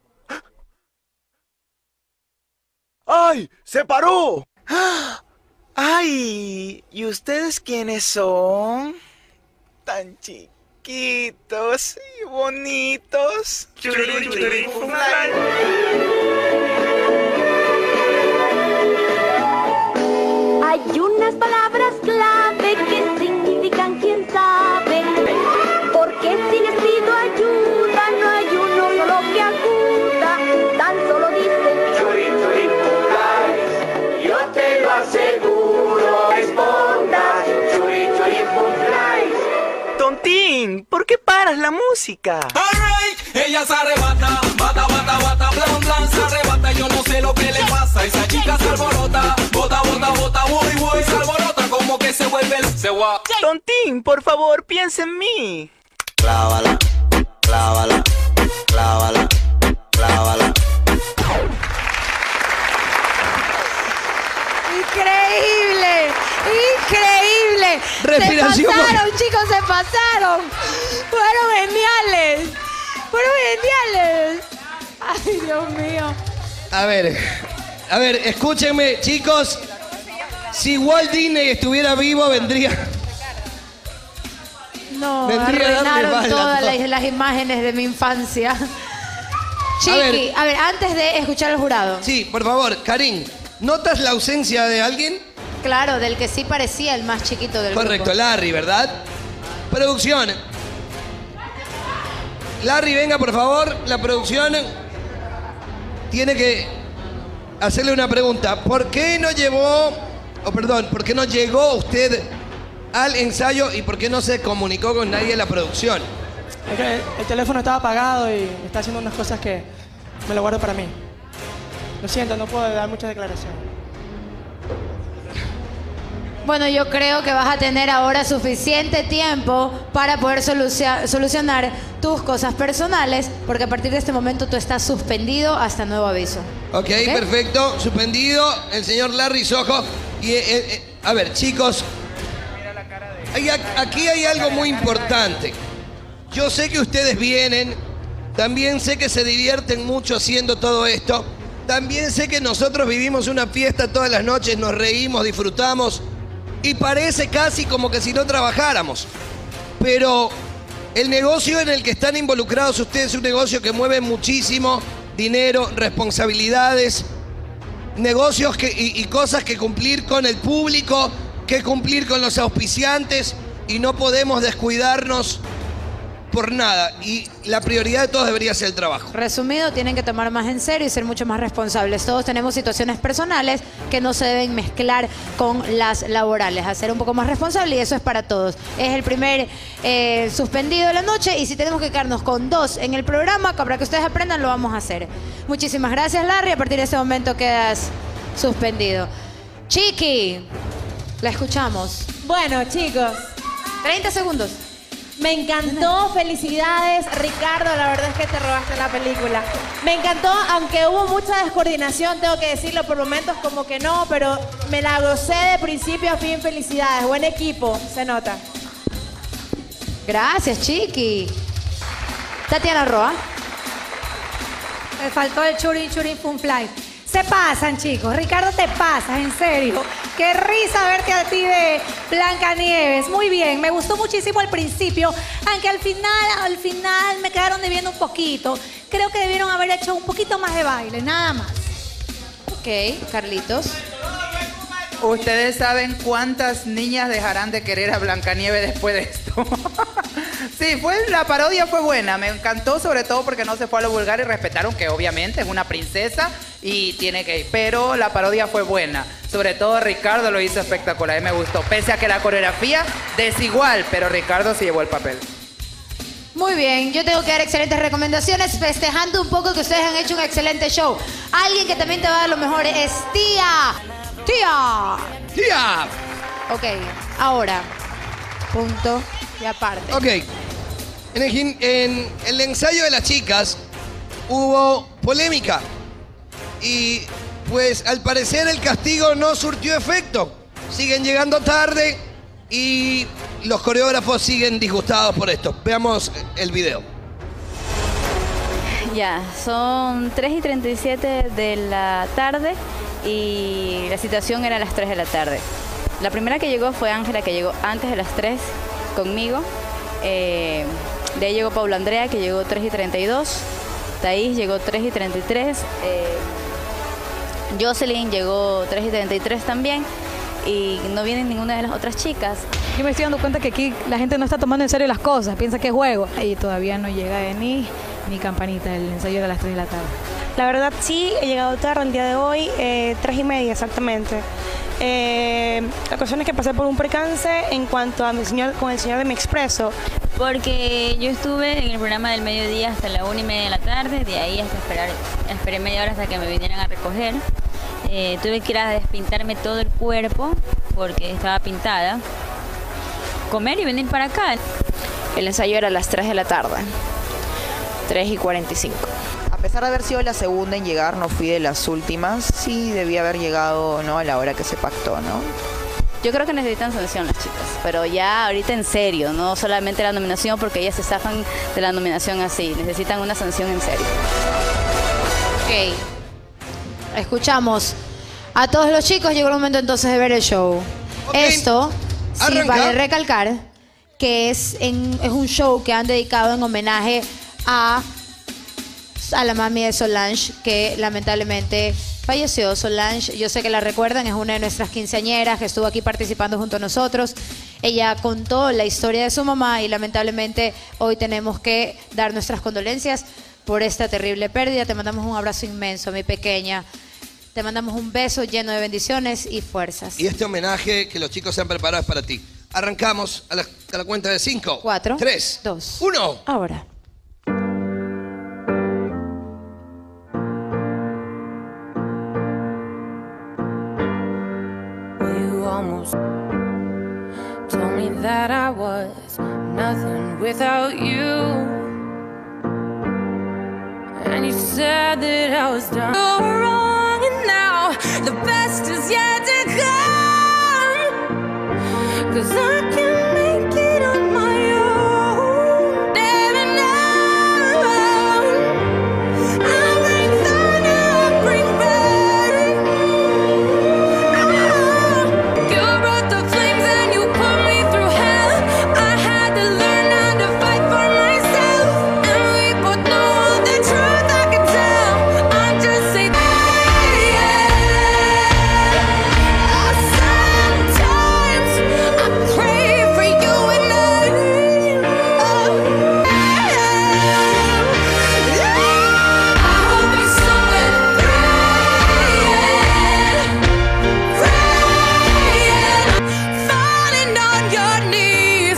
Speaker 17: ¡Ay! ¡Se paró! ¡Ay! ¿Y ustedes quiénes son? Tan chiquitos y bonitos. Churi, churi, fumar.
Speaker 21: Hay unas palabras clave que significan quién sabe. Porque si les pido ayuda, no hay uno solo que acuda. Tan solo dicen churi, churi, fumar. Yo te lo aseguro, respondas churi, churi, fumar.
Speaker 17: Tontín, ¿por qué paras la música?
Speaker 2: Alright, ella se arrebata, bata, bata, bata, blan, blan, se arrebata, yo no sé lo que le pasa, esa chica se alborota, bota, bota, bota, voy, voy, se alborota, como que se vuelve el se gua.
Speaker 17: Tontín, por favor, piensa en mí.
Speaker 1: Clávala, clávala, clávala, clávala.
Speaker 4: ¡Increíble! ¡Increíble!
Speaker 3: Respiración.
Speaker 4: Se pasaron, chicos, se pasaron. Fueron geniales. Fueron geniales. Ay, Dios mío.
Speaker 3: A ver, a ver, escúchenme, chicos. Si Walt Disney estuviera vivo, vendría.
Speaker 4: No,
Speaker 3: Vendría a darle
Speaker 4: arruinaron
Speaker 3: bala,
Speaker 4: todas
Speaker 3: no.
Speaker 4: las, las imágenes de mi infancia. Chiqui, a ver, antes de escuchar al jurado.
Speaker 3: Sí, por favor, Karim, ¿notas la ausencia de alguien?
Speaker 4: Claro, del que sí parecía el más chiquito del
Speaker 3: Correcto,
Speaker 4: grupo.
Speaker 3: Larry, ¿verdad? Producción. Larry, venga, por favor. La producción tiene que hacerle una pregunta. ¿Por qué no llevó, o perdón, por qué no llegó usted al ensayo y por qué no se comunicó con nadie de la producción?
Speaker 22: Es que el teléfono estaba apagado y está haciendo unas cosas que me lo guardo para mí. Lo siento, no puedo dar mucha declaración.
Speaker 4: Bueno, yo creo que vas a tener ahora suficiente tiempo para poder solucia- solucionar tus cosas personales, porque a partir de este momento tú estás suspendido hasta nuevo aviso.
Speaker 3: Ok, perfecto. Suspendido el señor Larry Sojo. Y, eh, eh, a ver, chicos, hay a- aquí hay algo muy importante. Yo sé que ustedes vienen, también sé que se divierten mucho haciendo todo esto, también sé que nosotros vivimos una fiesta todas las noches, nos reímos, disfrutamos y parece casi como que si no trabajáramos. Pero el negocio en el que están involucrados ustedes es un negocio que mueve muchísimo dinero, responsabilidades, negocios que, y, y cosas que cumplir con el público, que cumplir con los auspiciantes y no podemos descuidarnos por nada. Y la prioridad de todos debería ser el trabajo.
Speaker 4: Resumido, tienen que tomar más en serio y ser mucho más responsables. Todos tenemos situaciones personales que no se deben mezclar con las laborales. A ser un poco más responsable y eso es para todos. Es el primer eh, suspendido de la noche y si tenemos que quedarnos con dos en el programa, para que ustedes aprendan, lo vamos a hacer. Muchísimas gracias, Larry. A partir de este momento quedas suspendido. Chiqui, la escuchamos.
Speaker 23: Bueno, chicos.
Speaker 4: treinta segundos.
Speaker 23: Me encantó, felicidades, Ricardo, la verdad es que te robaste la película. Me encantó, aunque hubo mucha descoordinación, tengo que decirlo, por momentos como que no, pero me la gocé de principio a fin, felicidades, buen equipo, se nota.
Speaker 4: Gracias, Chiqui. Tatiana Roa.
Speaker 14: Me faltó el churi churi fun fly. Se pasan, chicos. Ricardo, te pasas, en serio. Qué risa verte a ti de Blancanieves. Muy bien, me gustó muchísimo al principio, aunque al final, al final me quedaron debiendo un poquito. Creo que debieron haber hecho un poquito más de baile, nada más.
Speaker 4: Ok, Carlitos.
Speaker 15: ¿Ustedes saben cuántas niñas dejarán de querer a Blancanieves después de esto? Sí, fue, la parodia fue buena, me encantó sobre todo porque no se fue a lo vulgar y respetaron que obviamente es una princesa y tiene que ir, pero la parodia fue buena, sobre todo Ricardo lo hizo espectacular, a mí me gustó, pese a que la coreografía desigual, pero Ricardo se llevó el papel.
Speaker 4: Muy bien, yo tengo que dar excelentes recomendaciones, festejando un poco que ustedes han hecho un excelente show. Alguien que también te va a dar lo mejor es Tía. Tía.
Speaker 3: Tía.
Speaker 4: Ok, ahora, punto y aparte.
Speaker 3: Ok. En el, gim- en el ensayo de las chicas, hubo polémica. Y pues al parecer el castigo no surtió efecto. Siguen llegando tarde y los coreógrafos siguen disgustados por esto. Veamos el video.
Speaker 6: Ya, son tres y treinta y siete de la tarde y la situación era a las tres de la tarde. La primera que llegó fue Ángela, que llegó antes de las tres conmigo. Eh, de ahí llegó Paula Andrea, que llegó tres y treinta y dos. Thaís llegó tres y treinta y tres. Eh, Jocelyn llegó tres y treinta y tres también. Y no viene ninguna de las otras chicas.
Speaker 14: Yo me estoy dando cuenta que aquí la gente no está tomando en serio las cosas, piensa que es juego.
Speaker 8: Y todavía no llega ni, ni campanita, el ensayo era a las tres de la tarde.
Speaker 10: La verdad sí, he llegado tarde el día de hoy, eh, tres y media exactamente. Eh, la cuestión es que pasé por un percance en cuanto a mi señor, con el señor de Mi Expreso.
Speaker 6: Porque yo estuve en el programa del mediodía hasta la una y media de la tarde, de ahí hasta esperar, esperé media hora hasta que me vinieran a recoger. Eh, tuve que ir a despintarme todo el cuerpo porque estaba pintada. Comer y venir para acá.
Speaker 24: El ensayo era a las tres de la tarde, tres y cuarenta y cinco.
Speaker 5: A pesar de haber sido la segunda en llegar, no fui de las últimas. Sí, debí haber llegado, ¿no?, a la hora que se pactó, ¿no?
Speaker 6: Yo creo que necesitan sanción las chicas, pero ya ahorita en serio, no solamente la nominación, porque ellas se zafan de la nominación así. Necesitan una sanción en serio.
Speaker 4: Ok. Escuchamos a todos los chicos, llegó el momento entonces de ver el show. Okay. Esto, sí,
Speaker 3: Arranca.
Speaker 4: vale recalcar que es, en, es un show que han dedicado en homenaje a, a la mami de Solange, que lamentablemente falleció. Solange, yo sé que la recuerdan, es una de nuestras quinceañeras que estuvo aquí participando junto a nosotros. Ella contó la historia de su mamá y lamentablemente hoy tenemos que dar nuestras condolencias por esta terrible pérdida. Te mandamos un abrazo inmenso, mi pequeña. Te mandamos un beso lleno de bendiciones y fuerzas.
Speaker 3: Y este homenaje que los chicos se han preparado es para ti. Arrancamos a la, a la cuenta de cinco,
Speaker 4: cuatro,
Speaker 3: tres,
Speaker 4: dos,
Speaker 3: uno.
Speaker 4: Ahora.
Speaker 25: You almost told me that I was nothing without you. And you said that I was done. You're wrong, and now the best is yet to come. 'Cause I can make it on my own. Baby, now I'll bring thunder, I'll bring rain. You brought the flames and you put me through hell. I had to learn how to fight for myself. And we both know the truth I can tell. I just say sometimes I pray for you and I. I hope you're somewhere praying, praying, falling on your knees,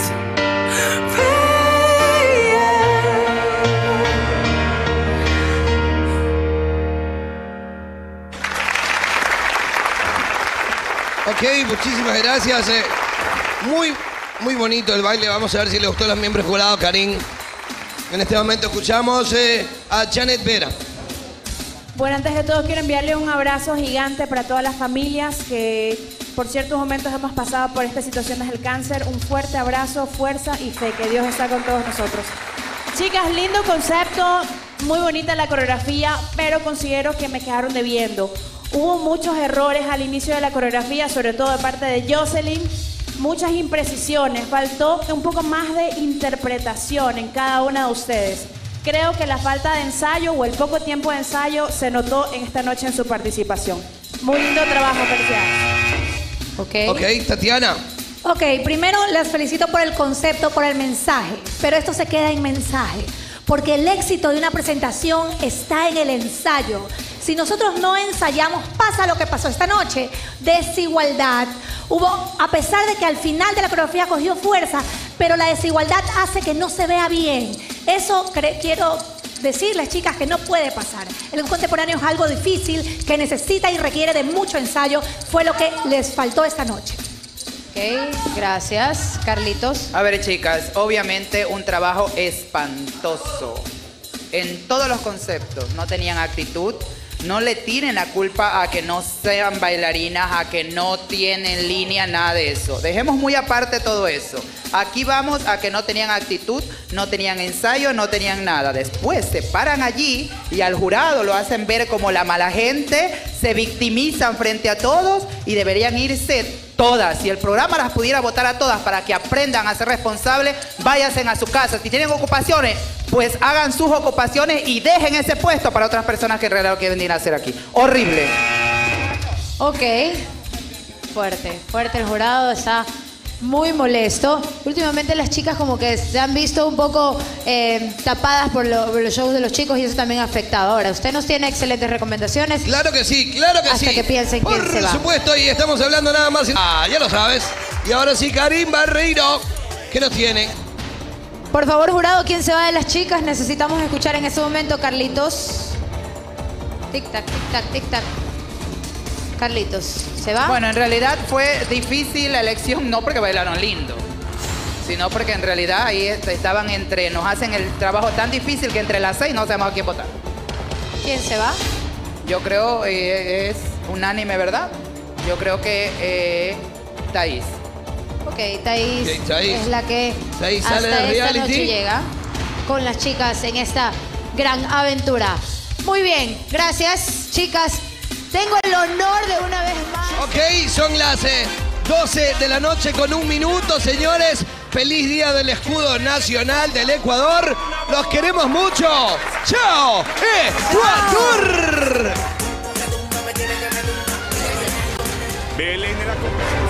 Speaker 3: Ok, muchísimas gracias. eh. Muy, muy bonito el baile. Vamos a ver si le gustó a los miembros jurados, Karim. En este momento escuchamos eh, a Janet Vera.
Speaker 23: Bueno, antes de todo quiero enviarle un abrazo gigante para todas las familias que por ciertos momentos hemos pasado por estas situaciones del cáncer. Un fuerte abrazo, fuerza y fe, que Dios está con todos nosotros. Chicas, lindo concepto, muy bonita la coreografía, pero considero que me quedaron debiendo. Hubo muchos errores al inicio de la coreografía, sobre todo de parte de Jocelyn, muchas imprecisiones, faltó un poco más de interpretación en cada una de ustedes. Creo que la falta de ensayo o el poco tiempo de ensayo se notó en esta noche en su participación. Muy lindo trabajo, felicidades.
Speaker 4: Ok.
Speaker 3: Ok, Tatiana.
Speaker 14: Ok, primero las felicito por el concepto, por el mensaje, pero esto se queda en mensaje, porque el éxito de una presentación está en el ensayo. Si nosotros no ensayamos, pasa lo que pasó esta noche, desigualdad. Hubo, a pesar de que al final de la coreografía cogió fuerza, pero la desigualdad hace que no se vea bien. Eso quiero decirles, chicas, que no puede pasar. El contemporáneo es algo difícil, que necesita y requiere de mucho ensayo. Fue lo que les faltó esta noche.
Speaker 4: Ok, gracias. Carlitos.
Speaker 15: A ver, chicas, obviamente un trabajo espantoso. en todos los conceptos. No tenían actitud. No le tiren la culpa a que no sean bailarinas, a que no tienen línea, nada de eso. Dejemos muy aparte todo eso. Aquí vamos a que no tenían actitud, no tenían ensayo, no tenían nada. Después se paran allí y al jurado lo hacen ver como la mala gente, se victimizan frente a todos y deberían irse todas. Si el programa las pudiera votar a todas para que aprendan a ser responsables, váyanse a su casa. Si tienen ocupaciones, pues hagan sus ocupaciones y dejen ese puesto para otras personas que en realidad lo quieren venir a hacer aquí. Horrible.
Speaker 4: Ok. Fuerte, fuerte el jurado, está muy molesto. Últimamente las chicas como que se han visto un poco eh, tapadas por, lo- por los shows de los chicos y eso también ha afectado. Ahora, usted nos tiene excelentes recomendaciones.
Speaker 3: Claro que sí, claro que
Speaker 4: hasta
Speaker 3: sí.
Speaker 4: que piensen quién
Speaker 3: Por
Speaker 4: se va.
Speaker 3: supuesto, y estamos hablando nada más. y- Ah, ya lo sabes. Y ahora sí, Karim Barreiro, ¿qué nos tiene?
Speaker 4: Por favor, jurado, ¿quién se va de las chicas? Necesitamos escuchar en ese momento, Carlitos. Tic-tac, tic-tac, tic-tac. Carlitos, ¿se va?
Speaker 15: Bueno, en realidad fue difícil la elección, no porque bailaron lindo, sino porque en realidad ahí est- estaban entre, nos hacen el trabajo tan difícil que entre las seis no sabemos a quién votar.
Speaker 4: ¿Quién se va?
Speaker 15: Yo creo eh, es unánime, ¿verdad? Yo creo que eh, Thaís.
Speaker 4: Ok, Thaís,
Speaker 3: Ok, Thaís.
Speaker 4: es la que
Speaker 3: Thaís
Speaker 4: hasta
Speaker 3: sale del
Speaker 4: esta
Speaker 3: reality.
Speaker 4: noche llega con las chicas en esta gran aventura. Muy bien, gracias, chicas. Tengo el honor de una vez más.
Speaker 3: Ok, son las eh, doce de la noche con un minuto, señores. Feliz Día del Escudo Nacional del Ecuador. Los queremos mucho. ¡Chao, Ecuador!
Speaker 7: Belén de la Copa.